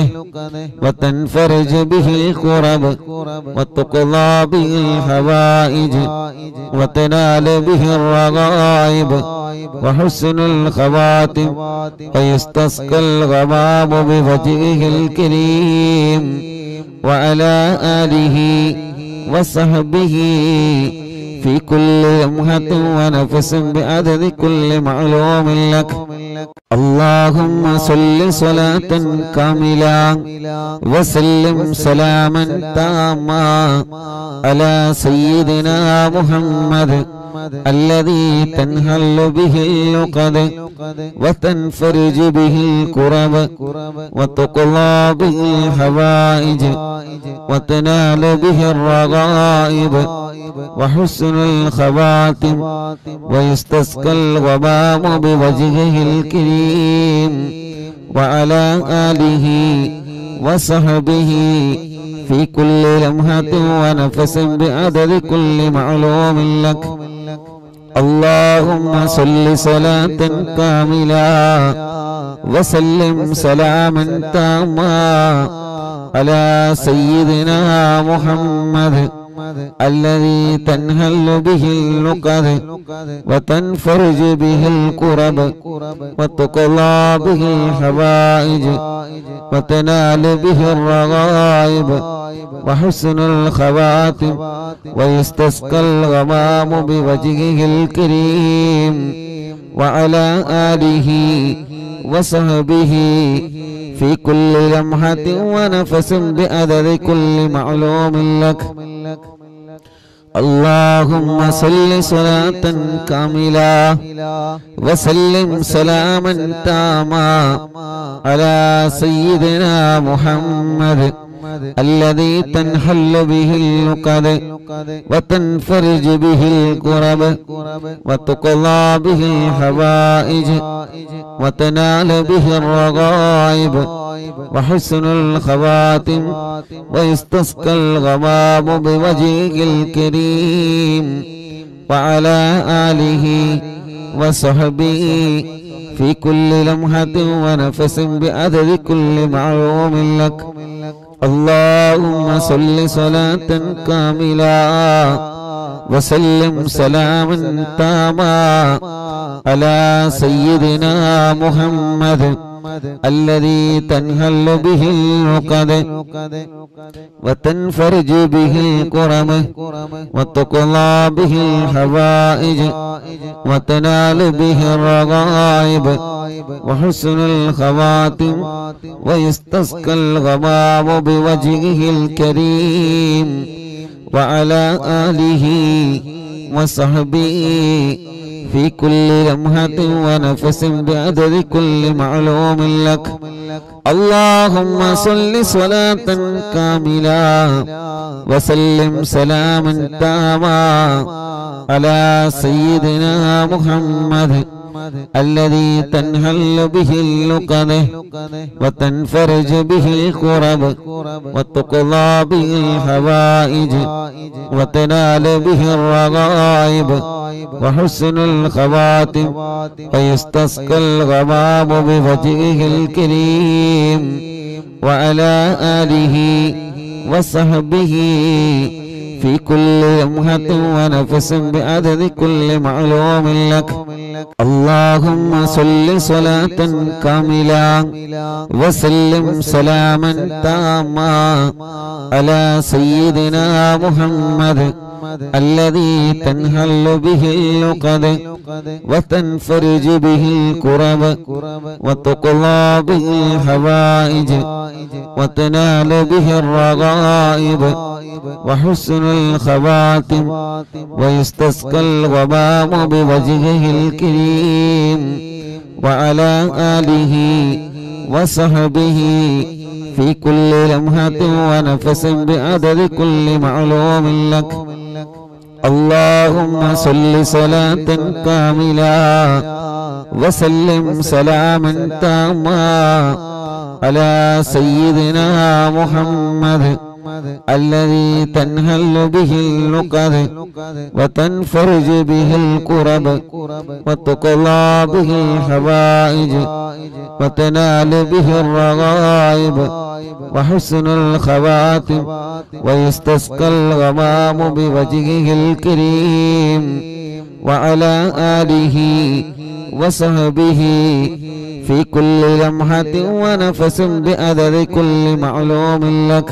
وتنفرج به الكرب وتقضى به الحوائج وتنال به الرغائب وحسن الخواتم ويستسقى الغمام بوجهه الكريم وعلى آله وصحبه في كل لمحة ونفس بعدد كل معلوم لك. اللهم صل صلاة كاملة وسلم سلاما تاما على سيدنا محمد الذي تنهل به اللقد وتنفرج به الكرب وتقضى به الحوائج وتنال به الرغائب وحسن الخواتم ويستسقى الغمام بوجهه الكريم وعلى آله وصحبه في كل لمحة ونفس بعدد كل معلوم لك. اللهم صل صلاة كاملة وسلم سلاما تاما على سيدنا محمد الذي تنهل به اللقد وتنفرج به الكرب وتقضى به الحوائج وتنال به الرغائب وحسن الخواتم ويستسقى الغمام بوجهه الكريم وعلى آله وصحبه في كل لمحة ونفس بعدد كل معلوم لك. اللهم صل صلاة كاملة وسلم سلاما تاما على سيدنا محمد الذي تنحل به اللقد وتنفرج به الكرب وتقضى به الحوائج وتنال به الرغائب وحسن الخواتم ويستسقى الغمام بوجهه الكريم وعلى آله وصحبه في كل لمحة ونفس بعدد كل معلوم لك. اللهم صل صلاة كاملة وسلم سلاما تاما على سيدنا محمد الذي تنهل به العقد وتنفرج به الكرم وتقضى به الحوائج وتنال به الرغائب وحسن الخواتم ويستسقى الغمام بوجهه الكريم وعلى آله وصحبه في كل لمحة ونفس بعدد كل معلوم لك. اللهم صل صلاة كاملة وسلم سلاما تاما على سيدنا محمد الذي تنهل به اللقد وتنفرج به الكرب وتقضى به الحوائج وتنال به الرغائب وحسن الخواتم ويستسقى الغمام بوجهه الكريم وعلى آله وصحبه في كل لمحة ونفس بعدد كل معلوم لك. اللهم صل صلاة كاملة وسلم سلاما تاما على سيدنا محمد الذي تنهل به اللقد وتنفرج به الكرب وتقضى به الحوائج وتنال به الرغائب وحسن الخواتم ويستسقى الغمام بوجهه الكريم وعلى آله وصحبه في كل لمحة ونفس بعدد كل معلوم لك. اللهم صل صلاة كاملة وسلم سلاما تاما على سيدنا محمد الذي تنهل به اللقد وتنفرج به الكرب وتقضى به الحوائج وتنال به الرغائب وحسن الخواتم ويستسقى الغمام بوجهه الكريم وعلى آله وصحبه في كل لمحة ونفس بعدد كل معلوم لك.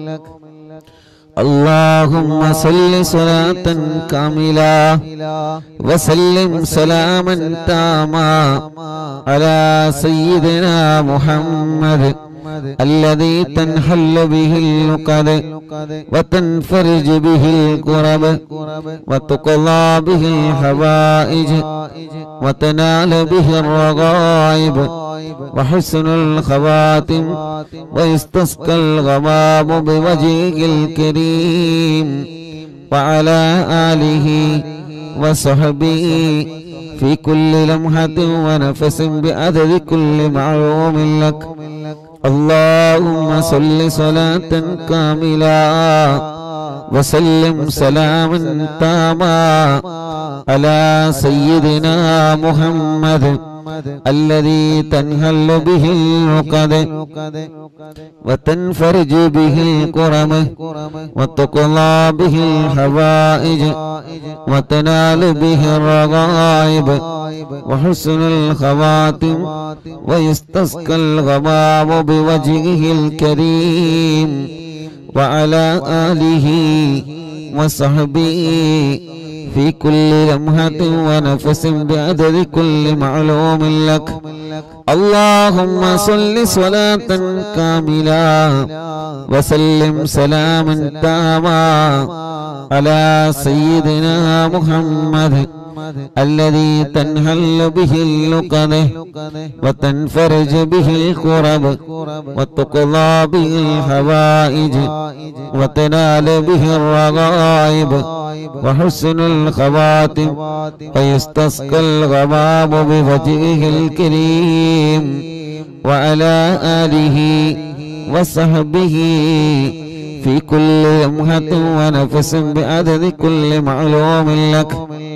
اللهم صل صلاة كاملة وسلم سلاما تاما على سيدنا محمد الذي تنحل به اللقد وتنفرج به الكرب وتقضى به الحوائج وتنال به الرغائب وحسن الخواتم ويستسقى الغمام بوجهه الكريم وعلى آله وصحبه في كل لمحة ونفس بعدد كل معلوم لك. اللهم صل صلاة كاملة وسلم سلاما تاما على سيدنا محمد الذي تنهل به العقد وتنفرج به الكرم وتقضى به الحوائج وتنال به الرغائب وحسن الخواتم ويستسقى الغمام بوجهه الكريم وعلى آله وصحبه في كل لمحة ونفس بعدد كل معلوم لك. اللهم صل صلاة كاملة وسلم سلاما تاما على سيدنا محمد الذي تنهل به اللقد وتنفرج به الكرب وتقضى به الحوائج وتنال به الرغائب وحسن الخواتم ويستسقى الغمام بوجهه الكريم وعلى آله وصحبه في كل لمحة ونفس بعدد كل معلوم لك.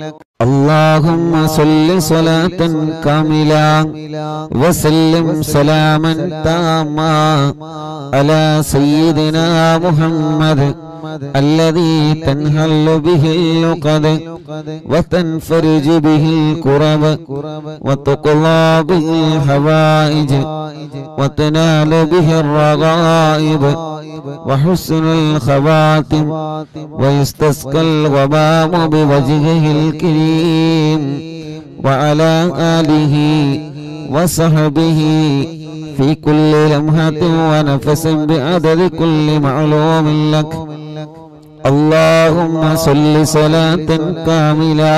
اللهم صل صلاة كاملة وسلم سلاما تاما على سيدنا محمد الذي تنهل به اللقد وتنفرج به الكرب وتقضى به الحوائج وتنال به الرغائب وحسن الخواتم ويستسقى الغمام بوجهه الكريم وعلى آله وصحبه في كل لمحة ونفس بعدد كل معلوم لك. اللهم صل صلاة كاملة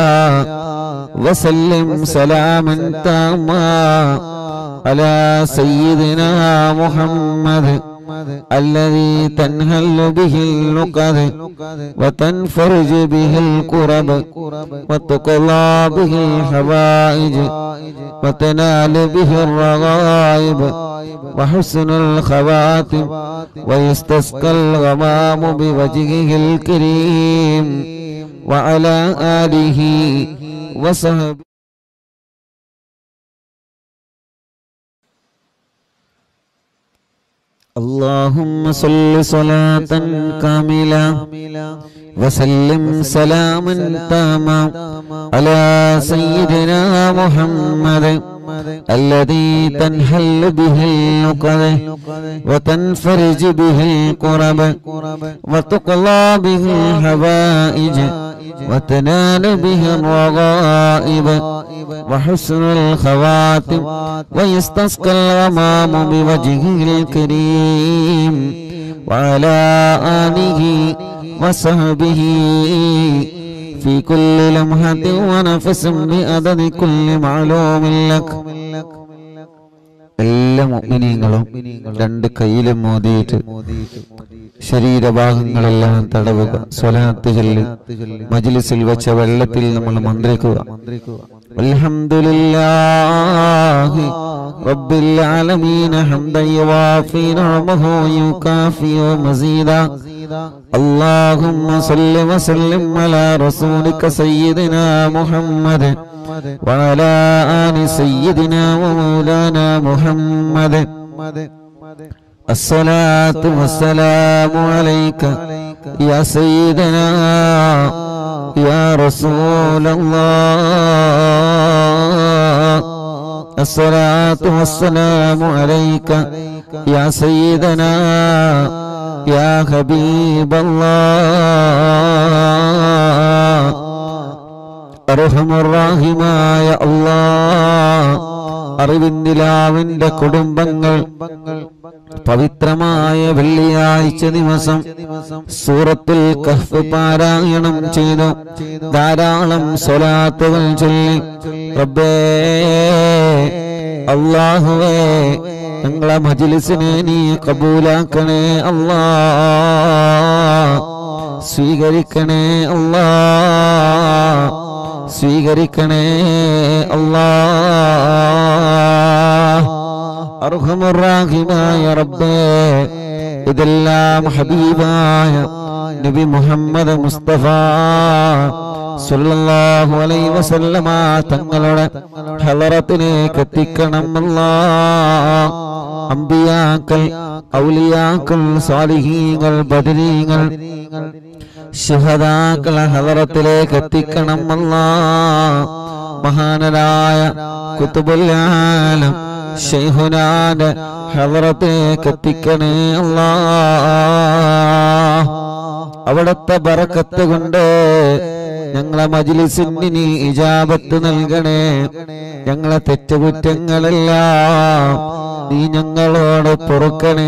وسلم سلاما تاما على سيدنا محمد الذي تنهل به اللقد وتنفرج به الكرب وتقضى به الحوائج وتنال به الرغائب وحسن الخواتم ويستسقى الغمام بوجهه الكريم وعلى آله وصحبه. اللهم صل صلاة كاملة وسلم سلاما تاما على سيدنا محمد الذي تنحل به اللقد وتنفرج به الكرب وتقضى به الحوائج وتنال به الرغائب وحسن الخواتم ويستسقى الغمام بوجهه الكريم وعلى آله وصحبه في كل لمحة ونفس بعدد كل معلوم لك. എല്ലാ മുഅ്മിനീങ്ങളും രണ്ട് കൈയിലും മോദിയിട്ട് ശരീരഭാഗങ്ങളെല്ലാം തടവുക. സ്വലാത്ത് ചൊല്ലി മജ്ലിസിൽ വെച്ച വെള്ളത്തിൽ നമ്മൾ മന്ത്രിക്കുക. അൽഹംദുലില്ലാഹി റബ്ബിൽ ആലമീൻ ഹംദൻ യുവാഫി നിഅമഹു യുകാഫി മസീദാ. اللهم صل وسلم على رسولك سيدنا محمد وعلى آل سيدنا ومولانا محمد. الصلاة والسلام عليك يا سيدنا يا رسول الله. الصلاة والسلام عليك يا سيدنا يا حبيب الله. أرحم الراحماയ അല്ലാഹ്, അറിവിന്ദിലാവിന്റെ കുടുംബങ്ങൾ പവിത്രമായ വെള്ളിയാഴ്ച ദിവസം സൂറത്തുൽ കഹ്ഫ് പാരായണം ചെയ്തു ധാരാളം സ്വലാത്തുകൾ ചൊല്ലി. റബ്ബേ അല്ലാഹുവേ, ഞങ്ങളെ മജ്ലിസിനെ നീ കബൂലാക്കണേ അല്ലാഹ്, സ്വീകരിക്കണേ അല്ലാഹ്, സ്വീകരിക്കണേ അല്ലാഹ്. അർഹമുർ റഹീമായ റബ്ബേ, ഇതെല്ലാം ഹബീബായ നബി മുഹമ്മദ് മുസ്തഫ സല്ലല്ലാഹു അലൈഹി വസല്ലമ തങ്ങളുടെ ഹളറത്തിലേക്ക് എത്തിക്കണം അല്ലാഹ്. അംബിയാക്കൾ, ഔലിയാക്കൾ, സാലിഹീങ്ങൾ, ബദരീങ്ങൾ, ശുഹദാക്കളെ ഹളറത്തിലേക്ക് എത്തിക്കണം അല്ലാഹ്. മഹാനരായ ഖുതുബുൽ ആലം ശൈഖുനാന്റെ ഹളറത്തിലേക്ക് എത്തിക്കണേ അല്ലാഹ്. അവിടുത്തെ ബറക്കത്ത് കൊണ്ട് ഞങ്ങളെ മജ്ലിസിന് നീ ഇജാബത്ത് നൽകണേ. ഞങ്ങളെ തെറ്റുകുറ്റങ്ങളെല്ലാം നീ ഞങ്ങളോട് പൊറുക്കണേ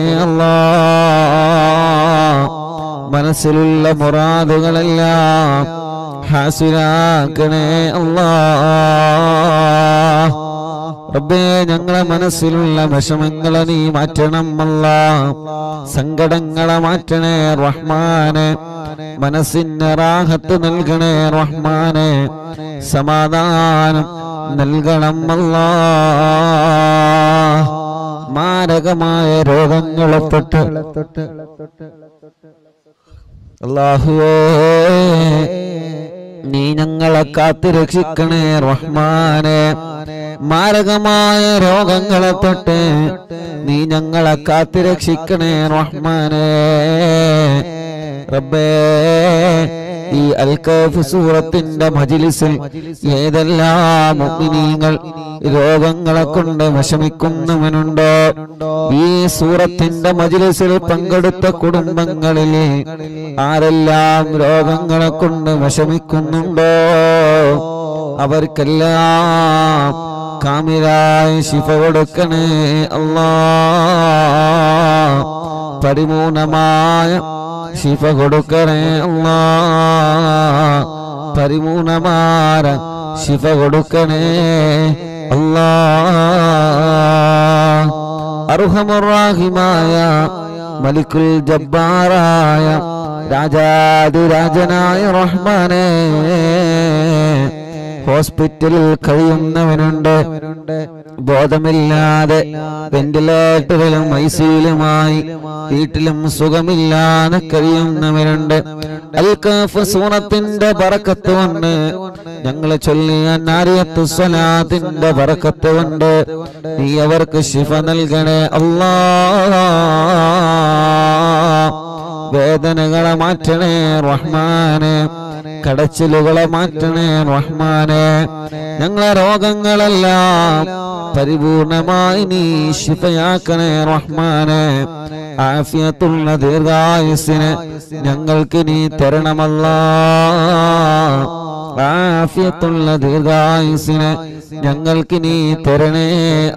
അല്ലാഹ്. മനസ്സിലുള്ള മുറാദുകളെല്ലാം ഹാസിലാക്കണേ അല്ലാഹ്. റബ്ബേ, ഞങ്ങളെ മനസ്സിലുള്ള വിഷമങ്ങളെ നീ മാറ്റണം അല്ലാഹ്. സങ്കടങ്ങളെ മാറ്റണേ റഹ്മാനെ. മനസ്സിന് റാഹത്ത് നൽകണേ റഹ്മാനെ. സമാധാനം നൽകണം അല്ലാഹ്. മാരകമായ രോഗങ്ങളെ തൊട്ട് അല്ലാഹുവേ നീ ഞങ്ങളെ കാത്തു രക്ഷിക്കണേ റഹ്മാനെ. മാരകമായ രോഗങ്ങളെ തൊട്ട് നീ ഞങ്ങളെ കാത്തു രക്ഷിക്കണേ റഹ്മാനെ. റബ്ബേ, ഈ അൽ കഹ്ഫ് സൂറത്തിന്റെ മജ്ലിസിൽ ഏതെല്ലാം മുഅ്മിനീങ്ങൾ രോഗങ്ങളെ കൊണ്ട് വിഷമിക്കുന്നവനുണ്ടോ, ഈ സൂറത്തിന്റെ മജ്ലിസിൽ പങ്കെടുത്ത കുടുംബങ്ങളിൽ ആരെല്ലാം രോഗങ്ങളെ കൊണ്ട് വിഷമിക്കുന്നുണ്ടോ അവർക്കെല്ലാം കാമിലായ ശിഫ കൊടുക്കണേ അല്ലാഹ്. പരിപൂർണമായ ശിഫ കൊടുക്കണേ അല്ലാഹ്. പരിപൂർണമായ ശിഫ കൊടുക്കണേ അല്ലാഹ്. അർഹമർ റഹീമായ മലിക്കുൽ ജബ്ബാറായ രാജാധിരാജനായ റഹ്മാനേ, ഹോസ്പിറ്റലിൽ കഴിയുന്നവനുണ്ട്, ബോധമില്ലാതെ വെന്റിലേറ്ററിലും ഐസിയിലുമായി വീട്ടിലും സുഖമില്ലാതെ കഴിയുന്നവരുണ്ട്. അൽ കഹ്ഫ് സൂറത്തിന്റെ ബറക്കത്ത് കൊണ്ട് ഞങ്ങൾ ചൊല്ലിയ നാരിയത്തു സ്വലാത്തിന്റെ ബറക്കത്ത് കൊണ്ട് നീ അവർക്ക് ശിഫ നൽകണേ അല്ലാഹ്. വേദനകളെ മാറ്റണേ റഹ്മാനെ. കടച്ചിലുകളെ മാറ്റണേ റഹ്മാനെ. ഞങ്ങളെ രോഗങ്ങളെല്ലാം പരിപൂർണമായി നീ ശിഫയാക്കണേ റഹ്മാനെ. ആഫിയത്തുള്ള ദീർഘായുസ്സിനെ ഞങ്ങൾക്ക് നീ തരണമല്ലാഹ്. ആഫിയത്തുള്ള ദീർഘായുസ്സിനെ ഞങ്ങൾക്ക് നീ തരണേ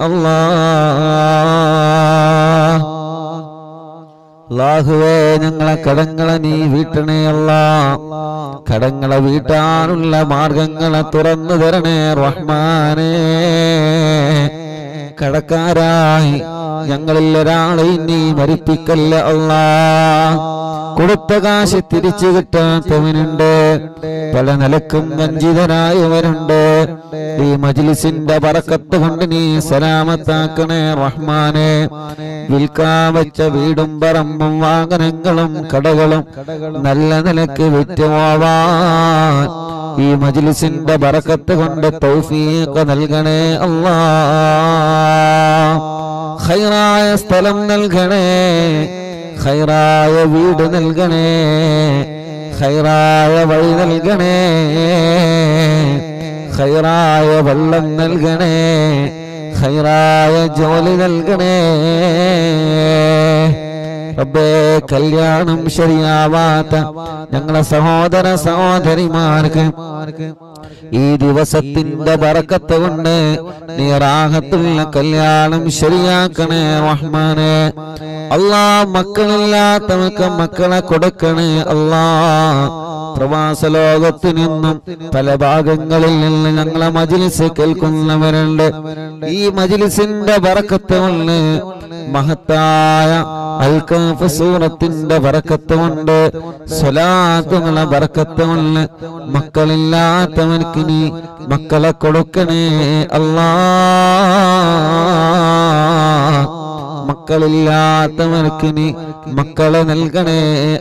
അല്ലാഹ്. അല്ലാഹുവേ, ഞങ്ങളെ കടങ്ങളെ നീ വീട്ടണേ അല്ലാഹ്. കടങ്ങളെ വീട്ടാനുള്ള മാർഗങ്ങളെ തുറന്നു തരണേ റഹ്മാനേ. കടക്കാരായി ഞങ്ങളിൽ ഒരാളെ നീ മരിപ്പിക്കല്ല അല്ലാഹ്. കൊടുത്ത കാശ് തിരിച്ചു കിട്ടാത്തവനുണ്ട്, പല നിലക്കും വഞ്ചിതരായവരുണ്ട്. ഈ മജ്ലിസിന്റെ ബറക്കത്ത് കൊണ്ട് നീ സലാമത്താക്കണേ റഹ്മാനെ. വിൽക്കാൻ വെച്ച വീടും പറമ്പും വാഹനങ്ങളും കടകളും നല്ല നിലക്ക് വിറ്റുപോവാൻ ഈ മജ്ലിസിന്റെ ബറക്കത്ത് കൊണ്ട് തൗഫീഖ് നൽകണേ അല്ലാഹ്. ഖൈറായ സ്ഥലം നൽകണേ, ഖൈറായ വീട് നൽകണേ, ഖൈറായ വഴി നൽകണേ, ഖൈറായ വെള്ളം നൽകണേ, ഖൈറായ ജോലി നൽകണേ. റബ്ബേ, കല്യാണം ശരിയാവാത്ത ഞങ്ങളെ സഹോദര സഹോദരിമാർക്ക് ഈ ദിവസത്തിന്റെ ബറക്കത്ത് കൊണ്ട് നീ റാഹത്തുള്ള കല്യാണം ശരിയാക്കണേ റഹ്മാനെ. അല്ലാഹ്, മക്കളില്ലാത്തവർക്ക് മക്കളെ കൊടുക്കണേ അല്ലാഹ്. പ്രവാസ ലോകത്തു നിന്നും പല ഭാഗങ്ങളിൽ നിന്ന് ഞങ്ങളെ മജ്ലിസ് കേൾക്കുന്നവരുണ്ട്. ഈ മജ്ലിസിന്റെ ബറക്കത്ത് കൊണ്ട് മഹത്തായ അൽ കഹ്ഫ് സൂറത്തിന്റെ ബറക്കത്ത് കൊണ്ട് സ്വലാത്തുകളെ ബറക്കത്ത് കൊണ്ട് മക്കളില്ലാത്തവർക്ക് നീ മക്കളെ കൊടുക്കണേ അല്ലാഹ്. മക്കളില്ലാത്തവർക്ക് നീ മക്കളെ നൽകണേ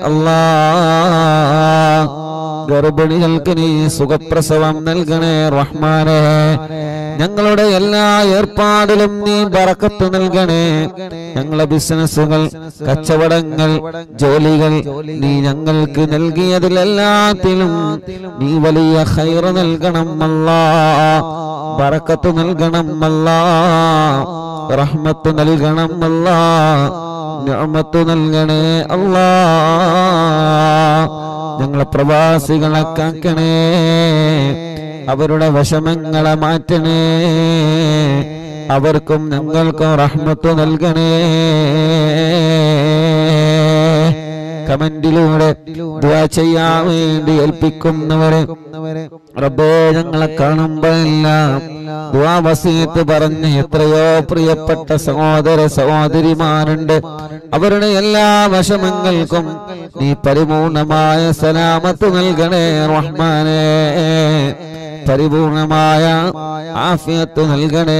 അല്ലാഹ്. ഗർഭിണികൾക്ക് നീ സുഖപ്രസവം നൽകണേ റഹ്മാനെ. ഞങ്ങളുടെ എല്ലാ ഏർപ്പാടിലും നീ ബറക്കത്ത് നൽകണേ. ഞങ്ങളെ ബിസിനസ്സുകൾ, കച്ചവടങ്ങൾ, ജോലികൾ നീ ഞങ്ങൾക്ക് നൽകിയതിലെല്ലാത്തിലും നീ വലിയ ഖൈർ നൽകണം അല്ലാഹ്. ബറക്കത്ത് നൽകണം അല്ലാഹ്. റഹ്മത്ത് നൽകണം അല്ലാഹ്. നിഅമത്ത് നൽകണേ അല്ലാഹ്. ഞങ്ങളെ പ്രവാസികളെ കാക്കണേ, അവരുടെ വിഷമങ്ങളെ മാറ്റണേ, അവർക്കും ഞങ്ങൾക്കും റഹ്മത്ത് നൽകണേ. കമന്റിലൂടെ ദുആ ചെയ്യാൻ വേണ്ടി ഏൽപ്പിക്കുന്നവരെ റബ്ബേ, ഞങ്ങളെ കാണുമ്പോഴെല്ലാം ദുആ വസീയത്ത് പറഞ്ഞ് എത്രയോ പ്രിയപ്പെട്ട സഹോദര സഹോദരിമാരുണ്ട്. അവരുടെ എല്ലാ വിഷമങ്ങൾക്കും നീ പരിപൂർണമായ സലാമത്ത് നൽകണേ റഹ്മാനേ, പരിപൂർണമായ ആഫിയത്ത് നൽകണേ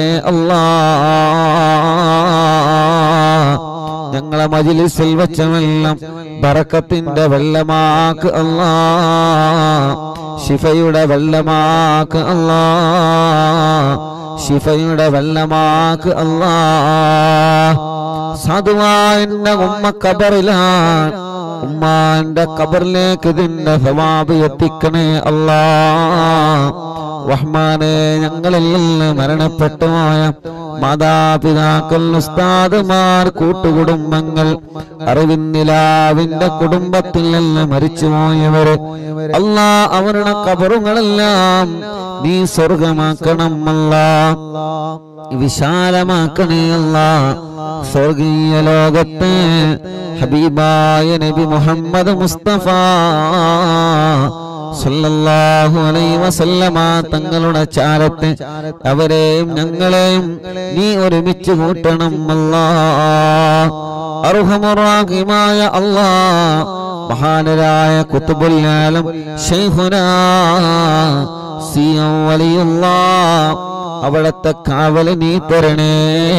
അല്ലാഹ്. ഞങ്ങളെ മജ്‌ലിസിൽ വെച്ച വെള്ളം ബറക്കത്തിന്റെ വെള്ളമാക്ക് അല്ലാഹ്, ശിഫയുടെ വെള്ളമാക്ക് അല്ലാഹ്, ശിഫയുടെ വെള്ളമാക്ക് അല്ലാഹ്. സാധുവായ എന്റെ ഉമ്മ ഖബറിലാണ്, ഉമ്മാന്റെ ഖബറിലേക്ക് ഇതിന്റെ സവാബ് എത്തിക്കണേ അല്ലാഹ്. റഹ്മാനേ, ഞങ്ങളിൽ നിന്ന് മരണപ്പെട്ടു പോയ മാതാപിതാക്കൾ, ഉസ്താദുമാർ, കൂട്ടുകുടുംബങ്ങൾ, അറിവിന്നിലാവിന്റെ കുടുംബത്തിൽ നിന്ന് മരിച്ചുപോയവര് അല്ലാഹ്, അവരുടെ ഖബറുകളെല്ലാം നീ സ്വർഗമാക്കണം അല്ലാഹ്, വിശാലമാക്കണേ അല്ലാഹ്. സ്വർഗീയ ലോകത്ത് ഹബീബായ നബി മുഹമ്മദ് മുസ്തഫ സല്ലല്ലാഹു അലൈഹി വസല്ലമ തങ്ങളുടെ ചാരത്ത് അവരെയും ഞങ്ങളെയും നീ ഒരുമിച്ച് കൂട്ടണം അല്ലാഹ്. അർഹമുർ റഹീമായ അല്ലാഹ്, മഹാനരായ ഖുത്ബുൽ ആലം ശൈഖുനാ സിയ വലിയുല്ലാഹ്, അവിടത്തെ കാവൽ നീ തരണേ,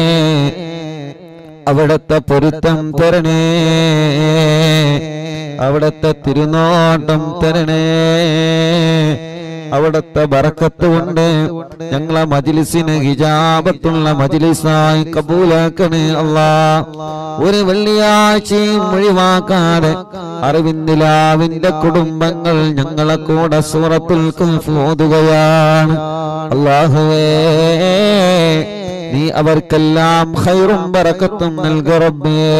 അവിടത്തെ പൊരുത്തം തരണേ, അവിടത്തെ തിരുനോട്ടം തരണേ, അവിടത്തെ ബറക്കത്ത് കൊണ്ട് ഞങ്ങളെ മജ്‌ലിസിനെ ഹിജാബത്തുള്ള മജ്‌ലിസായി കബൂലാക്കണേ അല്ലാഹ്. ഒരു വെള്ളിയാഴ്ചയും ഒഴിവാക്കാതെ അറിവിന്നിലാവിന്റെ കുടുംബങ്ങൾ ഞങ്ങളെ കൂടെ സൂറത്തുൽ കഹ്ഫ് ഓതുകയാണ് അല്ലാഹുവേ. നീ അവർക്കെല്ലാം ഖൈറും ബറക്കത്തും നൽക റബ്ബേ,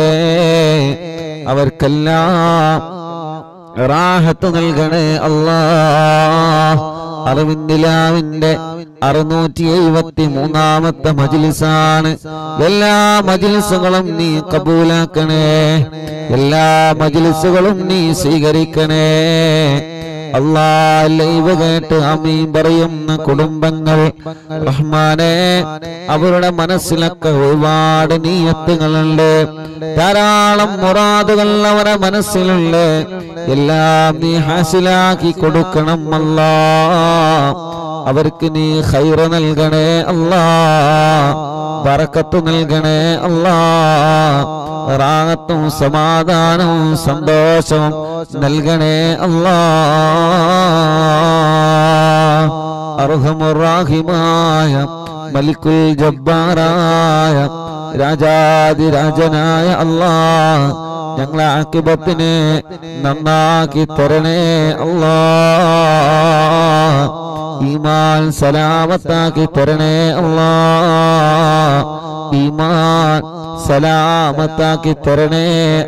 അവർക്കെല്ലാം റാഹത്ത് നൽകണേ അല്ലാഹ്. അറിവിന്നിലാവിന്റെ അറുന്നൂറ്റി എഴുപത്തി മൂന്നാമത്തെ മജ്‌ലിസാണ്. എല്ലാ മജ്‌ലിസുകളും നീ കബൂലാക്കണേ, എല്ലാ മജ്‌ലിസുകളും നീ സ്വീകരിക്കണേ അല്ലാഹ്. ലൈവ് കേട്ട് ആമീൻ പറയുന്ന കുടുംബങ്ങൾ റഹ്മാനേ, അവരുടെ മനസ്സിലൊക്കെ ഒരുപാട് നിയ്യത്തുകളുണ്ട്, ധാരാളം മുറാദുകൾ അവരുടെ മനസ്സിലുണ്ട്, എല്ലാം നീ ഹാസിലാക്കി കൊടുക്കണം അല്ലാഹ്. അവർക്ക് നീ ഖൈർ നൽകണേ അല്ലാഹ്, ബറക്കത്ത് നൽകണേ അല്ലാഹ്, റാഹത്തും സമാധാനവും സന്തോഷവും നൽകണേ അല്ലാഹ്. അർഹമുർ റഹീമായ മലിക്കുൽ ജബ്ബാറായ രാജാതിരാജനായ അല്ലാഹ്, ഞങ്ങളെ ആഖിബത്തിനെ നന്നാക്കി തരണേ അല്ലാഹ്, ഈമാൻ സലാമത്താക്കി തരണേ അല്ലാഹ്, ഈമാൻ സലാമത്താക്കി തരണേ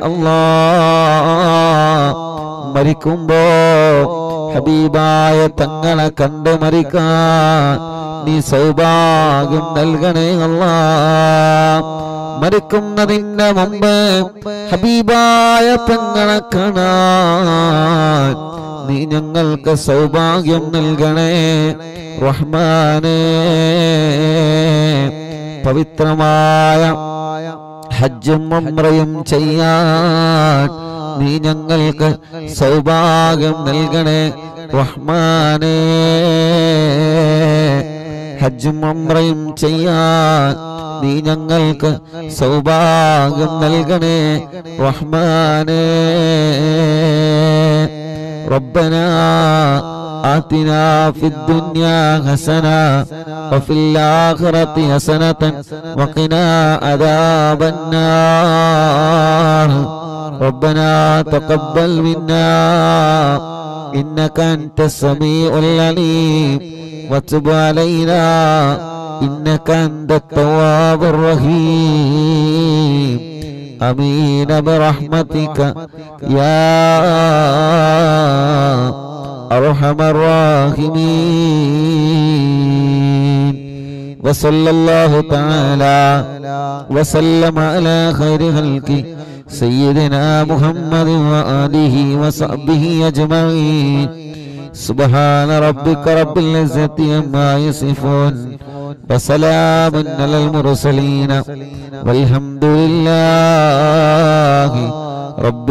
അല്ലാഹ്. മരിക്കുമ്പോ ഹബീബായ തങ്ങളെ കണ്ട് മരിക്കാൻ നീ സൗഭാഗ്യം നൽകണേ അല്ലാഹ്. മരിക്കുന്നതിന്റെ മുമ്പ് ഹബീബായ തങ്ങളെ കാണാൻ നീ ഞങ്ങൾക്ക് സൗഭാഗ്യം നൽകണേ റഹ്മാനേ. പവിത്രമായ ഹജ്ജും ഉംറയും ചെയ്യാൻ നീ ഞങ്ങൾക്ക് സൗഭാഗ്യം നൽകണേ റഹ്മാനേ. ഹജ്ജും ഉംറയും ചെയ്യാൻ നീ ഞങ്ങൾക്ക് സൗഭാഗ്യം നൽകണേ റഹ്മാനേ. റബ്ബനാ آتنا في الدنيا حسنة وفي الآخرة حسنة وقنا عذاب النار. ربنا تقبل منا إنك أنت السميع العليم وتب علينا إنك أنت التواب الرحيم. آمين برحمتك يا أرحم الراحمين. وصلى الله تعالى وسلم على خير خلقه سيدنا محمد وآله وصحبه أجمعين. سبحان ربك رب العزة عما يصفون وسلام على المرسلين والحمد لله رب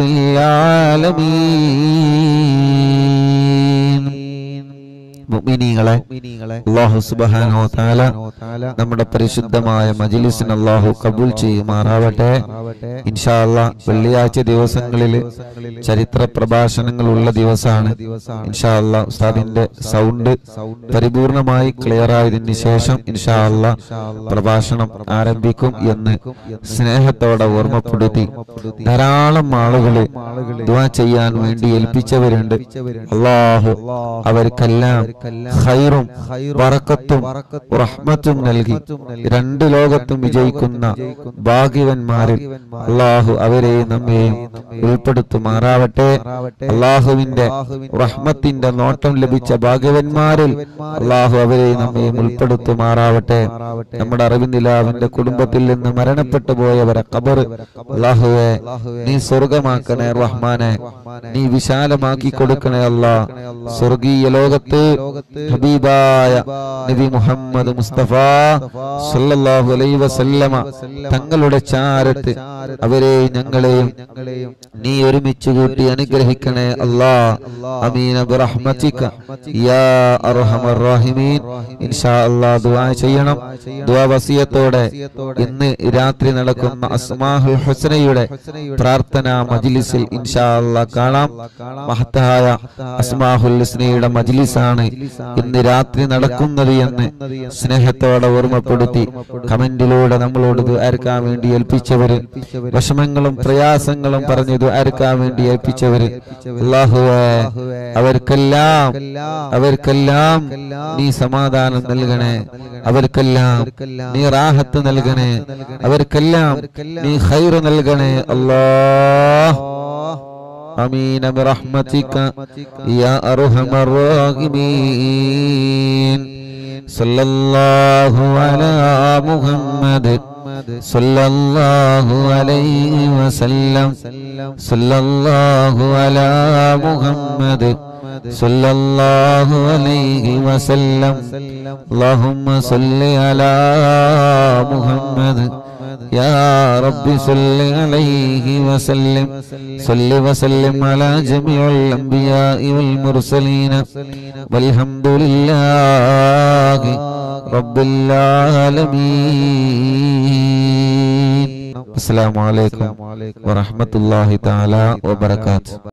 العالمين. മുഅ്മിനീങ്ങളെ, അല്ലാഹു സുബ്ഹാനഹു വ തആല നമ്മുടെ പരിശുദ്ധമായ മജ്ലിസിനെ അല്ലാഹു കബൂൽ ചെയ്യുമാറാവട്ടെ. ഇൻഷാ അല്ലാഹ് വെള്ളിയാഴ്ച ദിവസങ്ങളിൽ ചരിത്ര പ്രഭാഷണങ്ങൾ ഉള്ള ദിവസമാണ്. ഇൻഷാ അല്ലാഹ് ഉസ്താദിന്റെ സൗണ്ട് പരിപൂർണമായി ക്ലിയർ ആയതിനു ശേഷം ഇൻഷാ അല്ലാഹ് പ്രഭാഷണം ആരംഭിക്കും എന്ന് സ്നേഹത്തോടെ ഓർമ്മപ്പെടുത്തി. ധാരാളം ആളുകൾ ദുആ ചെയ്യാൻ വേണ്ടി ഏൽപ്പിച്ചവരുണ്ട്. അല്ലാഹു അവർക്കെല്ലാം ഖൈറും ബറക്കത്തും റഹ്മത്തും നൽകി രണ്ട് ലോകത്തും വിജയിക്കുന്ന ഭാഗ്യവാന്മാരിൽ അല്ലാഹു അവരെയും നമ്മെയും ഉൾപ്പെടുത്തുമാറാവട്ടെ. അല്ലാഹുവിന്റെ റഹ്മത്തിന്റെ നോട്ടം ലഭിച്ച ഭാഗ്യവാന്മാരിൽ അല്ലാഹു അവരെയും നമ്മെയും ഉൾപ്പെടുത്തുമാറാവട്ടെ. നമ്മുടെ അറിവിന്ദിലാവിന്റെ കുടുംബത്തിൽ നിന്ന് മരണപ്പെട്ടു പോയവരെ ഖബർ അല്ലാഹുവേ നീ സ്വർഗമാക്കണേ റഹ്മാനെ, നീ വിശാലമാക്കി കൊടുക്കണേ അല്ലാഹ്. സ്വർഗീയ ലോകത്ത് ഹബീബായ നബി മുഹമ്മദ് മുസ്തഫ സല്ലല്ലാഹു അലൈഹി വസല്ലമ തങ്ങളുടെ ചാരത്ത് അവരെ ഞങ്ങളെയും നീ ഒരുമിച്ച് കൂട്ടി അനുഗ്രഹിക്കണേ അല്ലാഹ്. ആമീൻ ബിറഹ്മതിക യാ അർഹമർ റഹീമീൻ. ഇൻഷാ അല്ലാഹ് ദുആ ചെയ്യണം. ദുആ വസിയത്തോടെ ഇന്ന് രാത്രി നടക്കുന്ന അസ്മാഉൽ ഹുസ്നയുടെ പ്രാർത്ഥനാ മജ്ലിസിൽ ഇൻഷാ അല്ലാഹ് കാണാം. മഹത്തായ അസ്മാഉൽ ഹുസ്നയുടെ മജ്ലിസാണ് ഇന്ന് രാത്രി നടക്കുന്നത് എന്ന് സ്നേഹത്തോടെ ഓർമ്മപ്പെടുത്തി കമന്റിലൂടെ നമ്മളോട് ദുആർക്കാൻ വേണ്ടി ഏൽപ്പിച്ചവര്, വിഷമങ്ങളും പ്രയാസങ്ങളും പറഞ്ഞു ദുആർക്കാൻ വേണ്ടി ഏൽപ്പിച്ചവര്, അല്ലാഹുവേ അവർക്കെല്ലാം അവർക്കെല്ലാം നീ സമാധാനം നൽകണേ, അവർക്കെല്ലാം നീ റാഹത്ത് നൽകണേ, അവർക്കെല്ലാം നീ ഖൈർ നൽകണേ അല്ലാഹ്. آمين برحمتك يا أرحم الراحمين. صلى الله على محمد صلى الله عليه وسلم. صلى الله على محمد صلى الله عليه وسلم. اللهم صل على محمد يا رب صل عليه وسلم. صل وسلم على جميع الأنبياء والمرسلين والحمد لله رب العالمين. السلام عليكم ورحمة الله تعالى وبركاته.